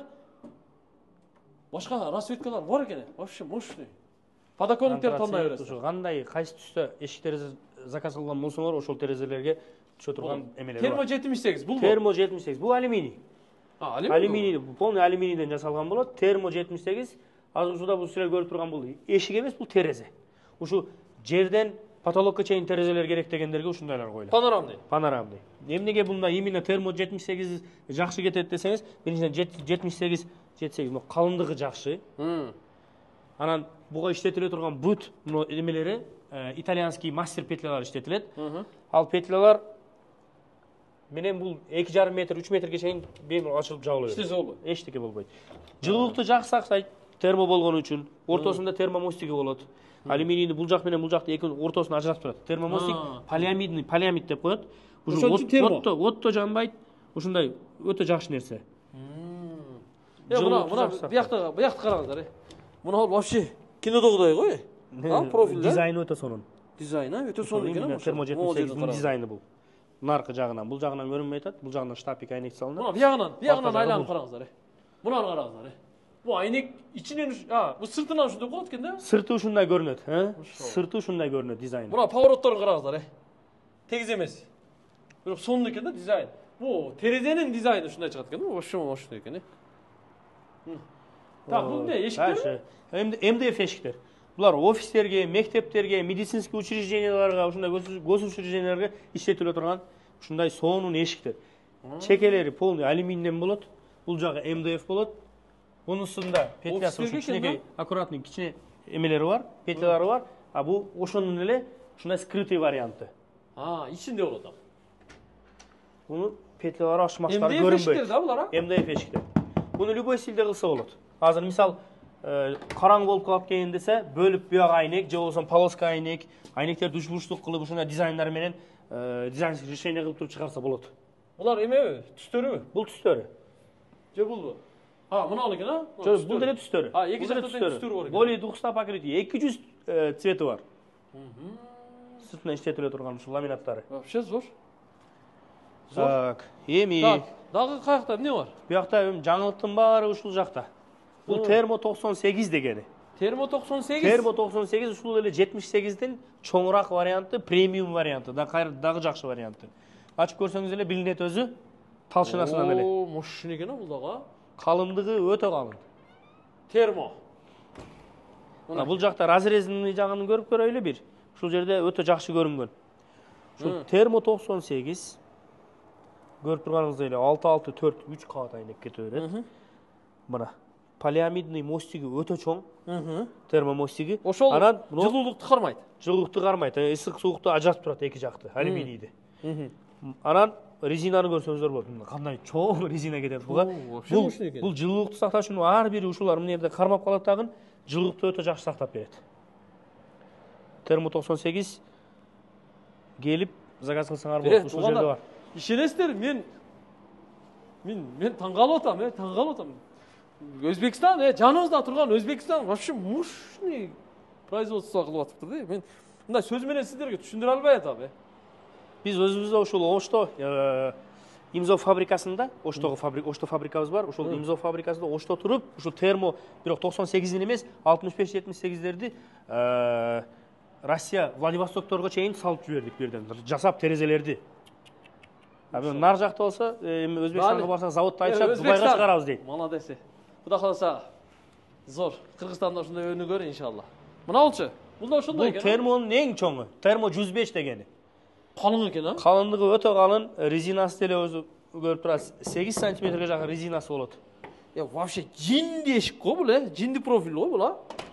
Башка расцветкалар бар экен, вообще мощный. Подоконниктер тандай бересиз. Ушу кандай кайсы түстө эшик терезе заказ кылган болсоңор, ошол терезелерге түшө турган эмелер бар. Термо жетимиш сегиз бул. Термо жетимиш сегиз. Бул алюминий. А, алюминий. Алюминий, полный алюминийден жасалган болот. Термо жетимиш сегиз. Азыр ушуда бул силер көрүп турган бул эшик эмес, бул терезе. Ушу жерден потолокко чейин терезелер керек дегендерге ушундайлар коюлат. Панорамный. Панорамный. Эмнеге бунда именно термо жетимиш сегиз жакшы кетет десеңиз, биринчиден жетимиш сегиз жетимиш сегиз но калыңдыгы жакшы. Анан буга иштетиле турган бүт эмелери итальянский мастер петлялар иштетилет. Ал петлялар менен бул эки жарым метр, үч метрге чейин бемил ачылып жабыла берет. Эчтеке болбойт. Эчтеке болбойт. Жылуулукту жакшы сактайт, термо болгону үчүн. Ортосунда термомостиги болот. Алюминийди бул жак менен бул жакты экинин ортосун ажыратып турат. Термомостик полиамидный, полиамид деп коет. Ушул отто, отто жанбайт. Ушундай өтө жакшы нерсе. Э, мына, мына биякта, биякты караңыздар, э. Мына вообще кинодогудай го, э. А, профиль дизайны өтө сонун. Дизайн, а, өтө сонун экен, а. Термо жетимиш сегиздин дизайны бул. Наркы жагынан, бул жагынан көрүнбөй атат. Бул жагынан штапик айнек салынат. Мына биягынан, биягынан айланып караңыздар, э. Мунаны караңыздар, э. Бу айнек ичинен, а, бу сыртынан ушундай болот экен да? Сырты ушундай көрүнөт, э? Сырты ушундай көрүнөт дизайны. Мына поворотторун караңыздар, э. Тегиз эмес. Бирок сонун экен да дизайн. Бу терезенин дизайны ушундай чыгат экен, вообще ошондой экен, э. Так, бул эмне, эшиктер? М Д Ф эшиктер. Булар офистерге, мектептерге, медицинский учрежденияларга, ушундай госучрежденияларга иштетиле турган ушундай сонун эшиктер. Чекелери полный алюминден болот. Бул жагы эм дэ эф болот. Бунусунда петлясы ушу кичинекей аккуратный кичине эмелери бар, петлялары бар. А бул ошонун эле ушундай скрытый варианты. А, ичинде болот ал. Буну петлялары ашмаштары көрүнбөйт. эм дэ эф эшиктер да булар, а? эм дэ эф эшиктер. Буну любой стилде кылса болот. Азыр мисал караң болуп калат экен десе, бөлүп буяк айнек, же болбосо полоска айнек, айнектерди уч бурчтук кылып ушундай дизайндар менен дизайнчылык решение кылып туруп чыгарса болот. Булар эмеби? Түстөрүбү? Бул түстөрү. Же булбу? А, мына экен, а? Жок, бул деле түстөрү. А, эки жакта түстөрү бар экен. Более двухсот покрытий, эки жүз цвети бар. Сыртына иштетиле турган ушул ламинаттары. Вообще зор. Так, эми Так, дагы каякта эмне бар? Буякта жаңылыктын баары ушул жакта. Бул термо токсон сегиз дегени. Термо токсон сегиз. Термо токсон сегиз ушул эле жетимиш сегиздин чоңураак варианты, премиум варианты, да кайра дагы жакшы варианты. Ачып көрсөңүз эле билинет өзү талшынасынан эле. О, мощный экен бул дагы. Калындыгы өтө калың. Термо. Мына бул жакта разрезный жагын көрүп көрөйлү бир. Ушул жерде өтө жакшы көрүнгөн. Ушул термо токсон сегиз көрүп турганыңыздай эле алты алты төрт үч кабат айнек кете берет. Мына полиамидный мостиги өтө чоң. Термомостиги. Ошол жылуулукту кармайт. Жылуулукту кармайт. Ысык суукту ажыратып турат эки жакты, алюминийди. Анан резинаны көрсөңүздөр болот. Кандай чоң резина кетет буга. Бул бул жылуулукту сакташ үчүн ар бири ушулар мына жерде кармап калат дагы, жылуулукту өтө жакшы сактап берет. Термо токсон сегиз келип заказ кылсаңар болот. Ушул жерде бар. Ишенесиздер, мен мен мен таң калып атам, э, таң калып атам. Өзбекстан, э, жаныбызда турган Өзбекстан вообще мощный производство кылып атыптыр да. Мен мындай сөз менен сиздерге түшүндүрө албай атам, э. Биз өзүбүздө ушул Ошто имзо фабрикасында, Оштогу фабрика, Ошто фабрикабыз бар. Ушул имзо фабрикасында Ошто туруп, ушул термо бирок токсон сегиздин эмес, алтымыш беш жетимиш сегиздерди Россия, Владивостокторго чейин салып жибердик бирден. Жасап терезелерди. Нар жакта болсо, Өзбекстанга барсаң заводто айтышат, Дубайга чыгарабыз дейт. Молодец. Куда каласа зор. Кыргызстанда ошондой өнүгөр иншалла. Мына болчу. Бул да ошондой экен. Бул термонун эң чоңу. Термо жүз беш дегени. Калың экен, а? Калындыгы өтө калын, резинасы деле өзү көрүп турасыз, сегиз сантиметрге жакын резинасы болот. Э, вообще жинди эшик го бул, э? Жинди профиль го бул, а?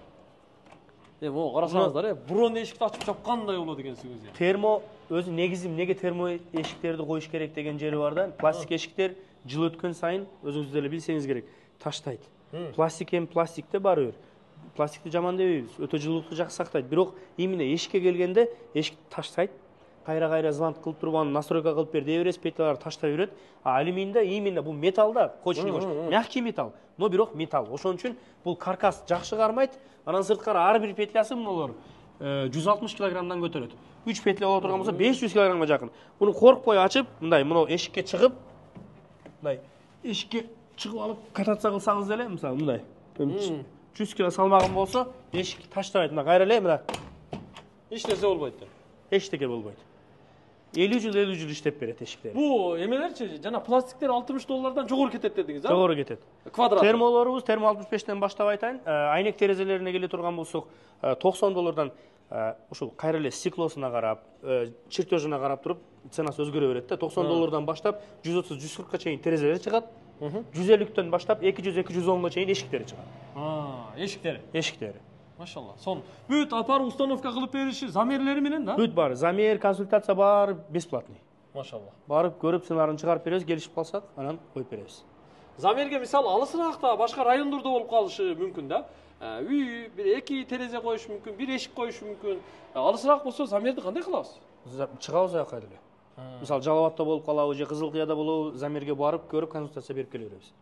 Э, могу карасаңыздар, э, бурон эшикти ачып чапкандай болот экенсиңиз. Термо өзү негизи эмнеге термо эшиктерди коюш керек деген жери бар да. Пластик эшиктер жыл өткөн сайын өзүңүз деле билсеңиз керек, таштайт. Пластик эми пластикте баары бир. Пластикти жаман дебейбиз, өтө жылуулукту жакшы сактайт. Бирок именно эшикке келгенде эшик таштайт. Кайра-кайра звонок кылып туруп аны настройка кылып бер дей бересиз, петлялар таштай берет. А алюминийде именно бул металлда, очень мягкий металл, но бирок металл. Ошон үчүн бул каркас жакшы кармайт. Анан сырткары ар бир петлясы мыналар жүз алтымыш килограммдан көтөрөт. үч петля боло турган болсо беш жүз килограммга жакын. Буну коркпой ачып, мындай мына эшикке чыгып, мындай эшикке чыгып алып кататься кылсаңыз эле, мисалы мындай жүз кило салмагым болсо, эшик таштабайт. Мына кайра эле мына эч нерсе болбойт. Эчтеке болбойт. элүү жыл элүү жыл иштеп берет эшиктер. Бу эмелерчи, жана пластиктер алтымыш доллардан жогору кетет дедиңиз, а? Жогору кетет. Квадрат. Термолорубуз термо алтымыш бештен баштап айтайын. Айнек терезелерине келе турган болсок, токсон доллардан ушул кайра эле стеклосуна карап, чертежуна карап туруп, ценасы өзгөрө берет да. токсон доллардан баштап жүз отуз жүз кыркка чейин терезелер чыгат. жүз элүүдөн баштап эки жүз эки жүз онго чейин эшиктери чыгат. А, эшиктери. Эшиктери. Машалла. Сон бүт апарып установка кылып бериши замерлери менен да? Бүт бар. Замер, консультация бар, бесплатный. Машалла. Барып көрүп, сценарын чыгарып беребиз, келишип калсак, анан коюп беребиз. Замерге мисалы алысыраакта башка райондордо болуп калышы мүмкүн да. Үй бир эки терезе коюш мүмкүн, бир эшик коюш мүмкүн. Алысыраак болсо замерди кандай кылабыз? Чыгабыз аяка деле. Мисалы Жалал Абадта болуп калабы же Кызыл Кыяда болобу, замерге барып көрүп консультация берип келе беребиз.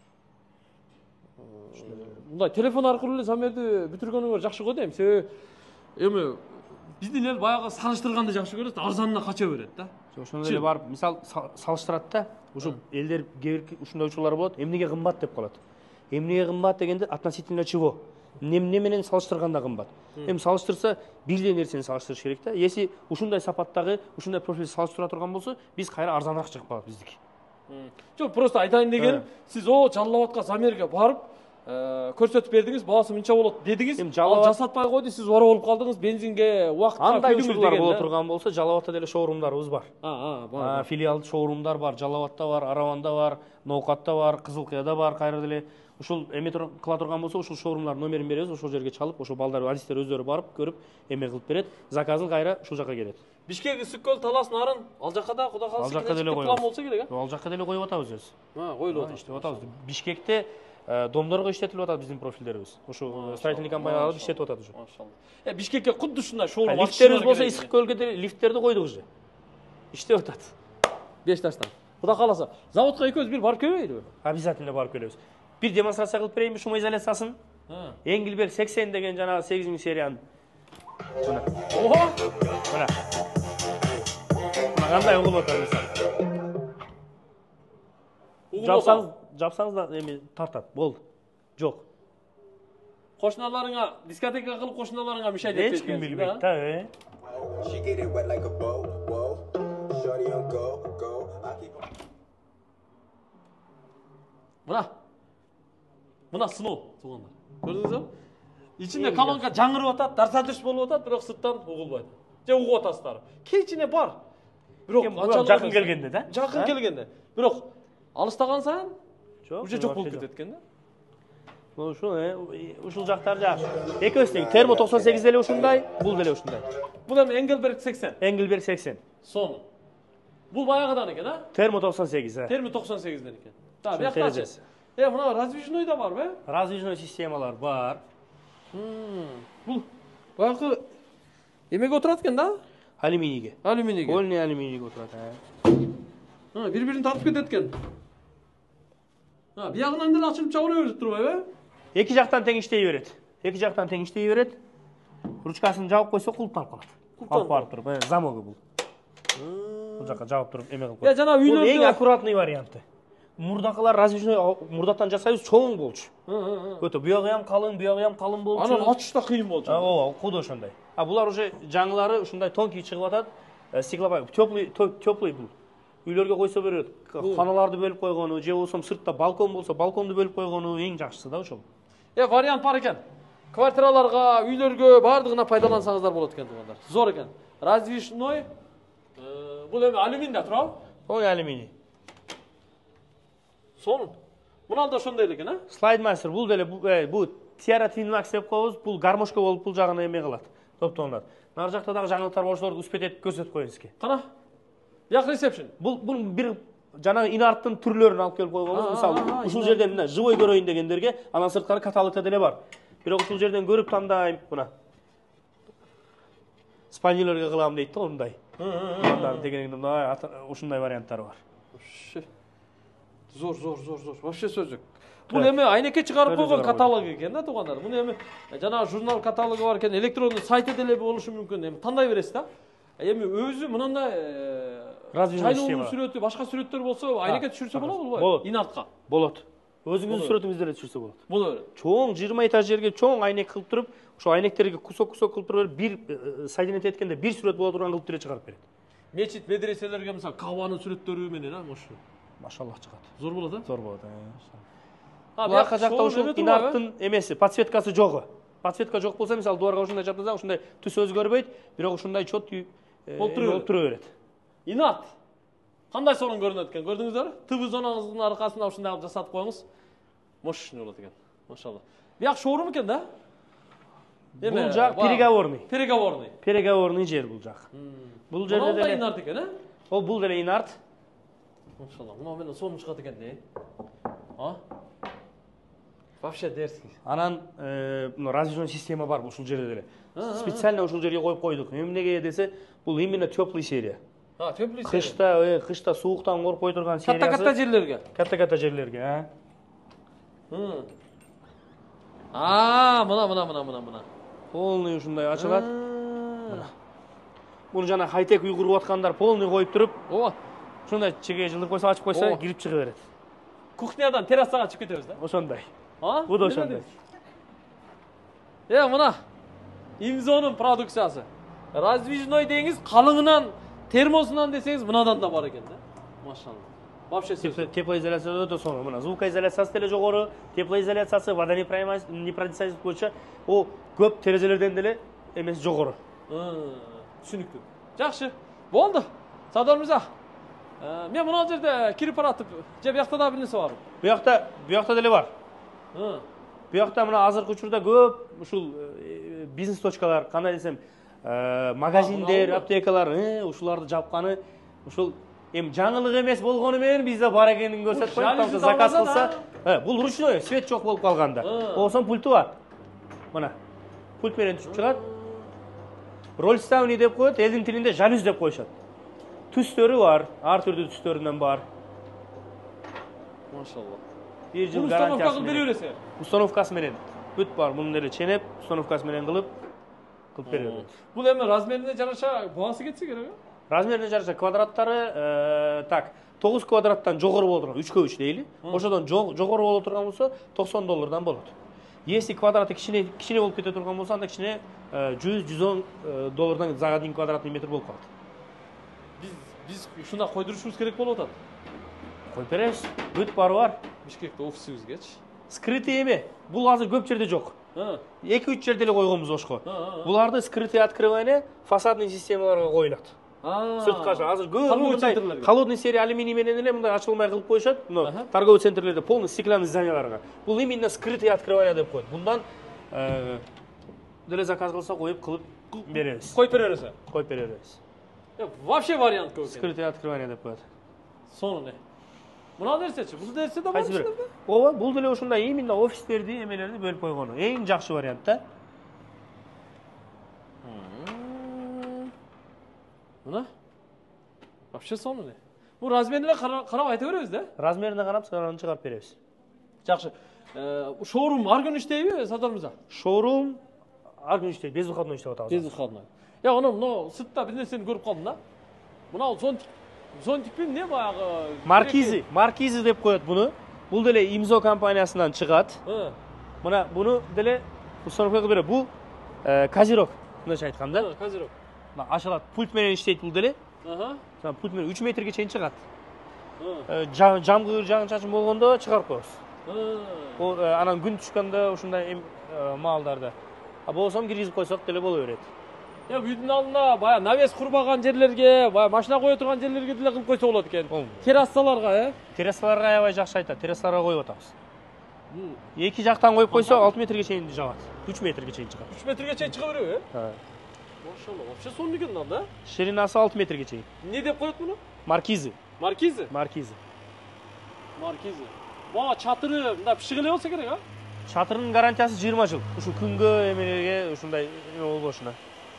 Мындай телефон аркылуу эле замерди бүтүргөнүңөр жакшы го дейм. Себеби эми биздин эл баягы салыштырганды жакшы көрөт, арзанына кача берет да. Ошондой эле барып, мисалы салыштырат да. Ушу элдер ушундай учурлар болот, эмнеге кымбат деп калат. Эмнеге кымбат дегенде относительно чего? Эмне менен салыштырганда кымбат. Эми салыштырса, бирдей нерсени салыштырыш керек да. Если ушундай сапаттагы, ушундай профиль салыштыра турган болсо, биз кайра арзаныраак чыгып калат биздики. Жок, просто айтайын дегеним, сиз о Жалал Абадка замерге барып, көрсөтүп бердиңиз, баасы мынча болот дедиңиз. Ал жасатпай койду, сиз ора болуп калдыңыз, бензинге, убакытка андай учурлар боло турган болсо, Жалал-Абадта деле шоурумдарыбыз бар. А, бар. Филиал шоурумдар бар, Жалал-Абадта бар, Араванда бар, Ноокатта бар, Кызылкыяда бар, кайра деле ушул эме кыла турган болсо, ушул шоурумдардын номерин беребиз, ошол жерге чалып, ошол балдар, адистер өздөрү барып, көрүп, эме кылып берет. Заказын кайра ушул жака келет. Бишкек Ысык-Көл Талас Нарын ал жака да Кудай кааласа ал жака деле план болсо керек, а? Ал жака деле коюп атабыз өзүбүз. Ha, коюлуп атат. Иштеп атабыз. Бишкекте домдорго иштетилип атат биздин профилдерибиз. Ошо строительный компаниялар иштетип атат уже. Машалла. Э, Бишкекке кудду ушундай шоурум лифттерибиз болсо Ысык-Көлгө деле лифттерди койдук уже. Иштеп атат. беш таштан. Кудай кааласа, заводко экөөбүз бир барып келбейбизби? Обязательно барып келебиз. Бир демонстрация кылып берейинби шумоизоляциясын? Энгилберг сексен деген жанагы сегиз миң сериянын. Мына. Ого! Мына. Мына кандай угулуп атат мисалы. Жапсаңыз, жапсаңыз да эми тартат. Болду. Жок. Кошуналарыңа дискотека кылып кошуналарыңа мишайт этпейт. Эч ким билбейт да, э. Мына. Мына сыноо, туугандар. Көрдүңүзбү? Ичинде колонка жаңырып атат, дарсатыш болуп атат, бирок сырттан угулбайт. Же угуп атасыздар. Кечине бар. Бирок жакын келгенде да? Жакын келгенде. Бирок алыстаган сайын уже жок болуп кетет экен да. Ошо, э, ушул жактар жакшы. Экөөсү тең. Термо токсон сегиз деле ушундай, бул деле ушундай. Бул эми Энгелберг сексен. Энгелберг сексен. Сон. Бул баягыдан экен, а? Термо токсон сегиз, э. Термо токсон сегизден экен. Да, бияктачы. Э, мына раздвижной да барбы, э? Раздвижной системалар бар. Бул баягы эмеге отурат экен да? Алюминийге. Алюминийге. Кольный алюминийге отурат, э. Бири-бирин тартып кетет экен. Ha, биягынан деле ачылып жабыла берип турбайбы? Эки жактан тең иштей берет. Эки жактан тең иштей берет. Ручкасын жабып койсо кулуптанып калат. Алып барып туруп, э, замогу бул. Бул жака жабып туруп эме кылып коет. Я жана үйлөрдө эң аккуратный варианты. Мурдакылар раздвижной мурдаттан жасайбыз, чоң болчу. Өтө буягы ham калың, буягы ham калың болчу. Анан ачыш да кыйын болчу. Ооба, куду ошондой. А булар уже жаңылары ушундай тонкий чыгып атат. Стеклобай, теплый, теплый бул. Үйлөргө койсо берет. Ханаларды бөлүп койгону, же болсо сыртта балкон болсо, балконду бөлүп койгону эң жакшысы да ошол. Э, вариант бар экен. Квартираларга, үйлөргө бардыгына пайдалансаңыздар болот экен туугандар. Зор экен. Раздвижной. Бул эми алюминий да турабы? Ой, алюминий. Сон. Мунал да ошондой эле экен, а? Слайдмастер бул деле бул Tiara Twin Max деп коебуз. Бул гармошка болуп бул жагына эме кылат. Топтоонат. Нары жакта дагы жаңылыктар бар, ошолорду успеть этип көрсөтүп коеюн сизге. Кана? Як ресепшн. Бул бул бир жанагы инарттын түрлөрүн алып келип койгонбуз. Мисалы, ушул жерден мына живой көрөйүн дегендерге анан сырткары каталогда деле бар. Бирок ушул жерден көрүп тандайм, мына. Спанелерге кылам дейт да, мындай. Мындай дегенде мына ушундай варианттары бар. Зор, зор, зор, зор. Вообще сөзүк. Бул эми айнекке чыгарып койгон каталог экен да туугандар. Муну эми жанагы журнал каталогу бар экен, электрондуу сайты деле болушу мүмкүн. Эми тандай бересиз да. Эми өзү мынандай чайлуулуу сүрөтү, башка сүрөттөр болсо айнекке түшүрсө болобу болбойбу? Инартка. Болот. Өзүңүздүн сүрөтүңүздү деле түшүрсө болот. Боло берет. Чоң жыйырма этаж жерге чоң айнек кылып туруп, ошо айнектерге кусок-кусок кылып туруп бир соединить эткенде бир сүрөт боло турган кылып деле чыгарып берет. Мечит, медреселерге мисалы Кабанын сүрөттөрү менен, а, ошо. Машаллах чыгат. Зор болот, а? Зор болот. А, бияка жакта ушул инарттын эмеси, подсветкасы жок. Подсветка жок болсо, мисалы дуарга ушундай жапсаң, ушундай түс өзгөрбөйт, бирок ушундай чөт болуп тура берет. Инат. Кандай сонун көрүнөт экен, көрдүңүздөрбү? ТВ зонаңыздын аркасында ушундай кылып жасатып коюңуз. Мощный болот экен. Машалла. Бияк шоурум экен да? Бул жак переговорный. Переговорный. Переговорный жер бул жак. Бул жерде деле инарт экен, э? О, бул деле инарт. Машалла. Мына менен сонун чыгат экен, э? А? Вообще дерзкий. Анан мына раздвижной система бар ушул жерде деле. Специально ушул жерге коюп койдук. Эмнеге десе, бул именно теплый серия. А, теплый серия. Кышта, э, кышта сууктан коркпой турган сериясы. Катта-катта жерлерге. Катта-катта жерлерге, а? А, мына, мына, мына, мына, мына. Полный ушундай ачылат. Муну жана хай-тек үй куруп аткандар полный коюп туруп, о, ушундай чеге жылдырып койсо, ачып койсо, кирип чыга берет. Кухнядан террасага чыгып кетебиз да? Ошондой. А? Бу да ошондой. Э, мына Имзонун продукциясы. Раздвижной деңиз, калыңынан, термосунан десеңиз, мынадан да бар экен да. Машалла. Вообще сөз. Теплоизоляция да соңы. Мына звукоизоляциясы деле жогору, теплоизоляциясы, водонепроницаемость боюнча о көп терезелерден деле эмес жогору. Түшүнүктүү. Жакшы. Болду. Садор мырза. Мен мына жерде кирип баратып, же биякта да бир нерсе барбы? Биякта, биякта деле бар. Биякта мына азыркы учурда көп ушул бизнес точкалар, кандай десем, магазиндер, аптекалар, ушуларды жапканы, ушул эми жаңылык эмес болгону менен бизде бар экенин көрсөтүп коюп, заказ кылса, бул ручной, свет жок болуп калганда. Болсо пульту бар. Мына пульт менен түшүп чыгат. Рольставни деп коет, элдин тилинде жалюз деп коюшат. Түстөрү бар, ар түрдүү түстөрүнөн бар. Машалла. бир жыл гарантиясы. Установка кылып бере бересиз. Установкасы менен. Бүт бар, муну деле ченеп, установкасы менен кылып кылып беребиз. Бул эми размерине жараша баасы кетсе керек. Размерине жараша квадраттары так, тогуз квадраттан жогору боло турган, үчкө үч дейли. Ошодон жогору боло турган болсо токсон доллардан болот. Если квадраты кичине кичине болуп кете турган болсо, анда кичине жүз жүз он доллардан за один квадратный метр болуп калат. Биз биз ушуна койдурушубуз керек болуп атат. Коюп беребиз. Бүт бары бар. Бишкекте офисибизгечи. Скрытый эме. Бул азыр көп жерде жок. эки үч жерде эле койгонбуз ошко. Буларды скрытый открывание фасадный системаларга коюлат. Сырткы азыр көп холодный серия алюминий менен эле мындай ачылмай кылып коюшат. Мына торговый центрлерде полный стеклянный зданияларга. Бул именно скрытый открывание деп коет. Bundan деле заказ кылса коюп кылып беребиз. Коюп беребиз. Коюп беребиз. Вообще вариант көп. Скрытый открывание деп коет. Сону не? Мына нерсечи, бул нерсе да бар. Ооба, бул деле ушундай именно офистерди, эмелерди бөлүп койгону. Эң жакшы вариант да. Мына? Вообще сону не? Бул размерине карап айта беребиз да? Размерине карап, сараны чыгарып беребиз. Жакшы. Шоурум ар күнү иштейби, Садор мырза? Шоурум ар күнү иштейт, безвыходной иштеп атабыз. Безвыходной. Я аны мына сыртта бир нерсени көрүп калдым да. Мына зонтик зонтикпи эмне баягы маркизи, маркизи деп коет буну. Бул деле имзо компаниясынан чыгат. Мына буну деле установка кылып берет. Бул козирок, мындайча айтканда. Козирок. Мына ачылат, пульт менен иштейт бул деле. Ага. Пульт менен үч метрге чейин чыгат. Жамгыр, жагын чачын болгондо чыгарып коебуз. Ол анан күн түшкөндө ушундай маалдарда. А болсом киргизип койсок деле боло берет. Я үйдүн алдында бая навес курбаган жерлерге, бая машина кое турган жерлерге деле кылып койсо болот экен. Террасаларга, э? Террасаларга аябай жакшы айтат. Террасаларга коюп атабыз. Эки жактан коюп койсо алты метрге чейин жагат. үч метрге чейин чыгат. үч метрге чейин чыга береби, э? Машалла, вообще сонун экен мына да? Ширинасы алты метрге чейин. Не деп коет муну? Маркизы. Маркизы? Маркизы. Маркизы. Бага чатыры мындай бишик эле болсо керек, а? Чатырынын гарантиясы жыйырма жыл. Ушу күнгө эмелерге ушундай эме болбошуна.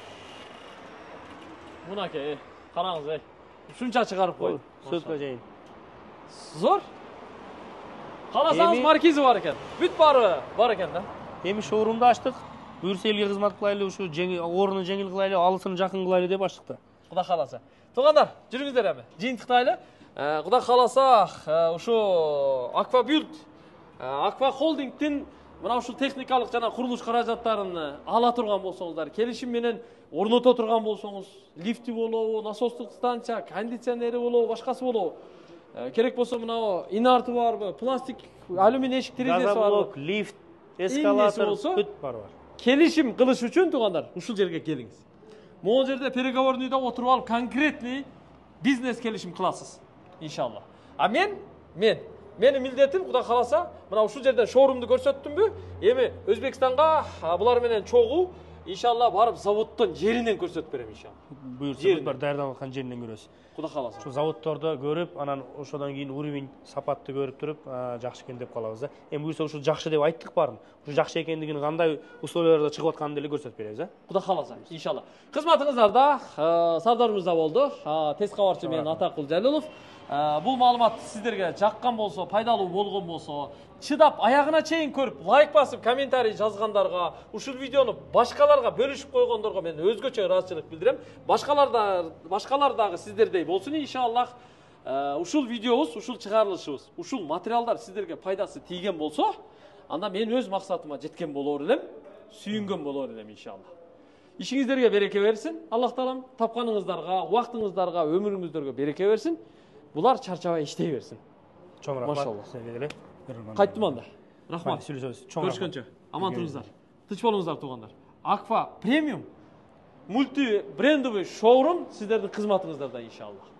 Мынакей, караңыз, ey. Ушунча чыгарып койду. Сөзгө чейин. Зор. Каласаңыз маркизи бар экен. Бүт бары бар экен да. Эми шоурумду ачтык. Буюрса элге кызмат кылайлы, ушу орунун жеңил кылайлы, алысын жакын кылайлы деп ачтык да. Кудай кааласа. Туугандар, жүрүңүздөр эми. Жыйынтыктайлы. Кудай кааласа, ушу Аквабилд, Аква Холдингдин мына ушул техникалык жана курулуш каражаттарын ала турган болсоңуздар, келишим менен орното турган болсоңуз, лифти болобу, насостук станция, кондиционери болобу, башкасы болобу. Керек болсо мына инарты барбы, пластик, алюминий эшик терезеси барбы, лифт, эскалатор, бүт бар бар. Келишим кылыш үчүн туугандар, ушул жерге келиңиз. Могул жерде переговорныйда отуруп алып конкретный бизнес келишим кыласыз, иншалла. А мен, мен Менин милдетим Кудай кааласа, мына ушул жерден шоурумду көрсөттүмбү? Эми Өзбекстанга булар менен чогуу иншалла барып заводдон жеринен көрсөтүп берем иншалла. Буюрса бар даярдап аткан жеринен көрөсүз. Кудай кааласа. Ошо заводдордо көрүп, анан ошодон кийин уровень сапатты көрүп туруп, жакшы экен деп калабыз да. Эми буюрса ушул жакшы деп айттык барын. Ушу жакшы экендигин кандай условияларда чыгып атканын деле көрсөтүп беребиз, а? Кудай кааласа, иншалла. Кызматыңыздарда Сардор мырза болду. Тез кабарчы мен Атакул Жалилов. Бул маалымат сиздерге жаккан болсо, пайдалуу болгон болсо, чыдап аягына чейин көрүп, лайк басып, комментарий жазгандарга, ушул видеону башкаларга бөлүшүп койгондорго мен өзгөчө ыраазычылык билдирем. Башкалар да башкалар дагы сиздердей болсун иншаллах. Ушул видеобуз, ушул чыгарылышыбыз, ушул материалдар сиздерге пайдасы тийген болсо, анда мен өз максатыма жеткен болор элем, сүйүнгөн болор элем иншаллах. Ишиңиздерге береке берсин. Аллах таалам тапканыңыздарга, убактыңыздарга, өмүрүңүздөргө береке берсин. Bular charchabay ishlay bersin. Cho'ng rahmat. Mashallah. Sizlarga delay. Qaytdim onda. Rahmat. Сөйлесеміз. Cho'ng rahmat. Ko'rishguncha. Omon turingizlar. Tinch bo'lingizlar tug'anlar. Akfa Premium multi brendовый showroom sizlarning xizmatingizda inshaalloh.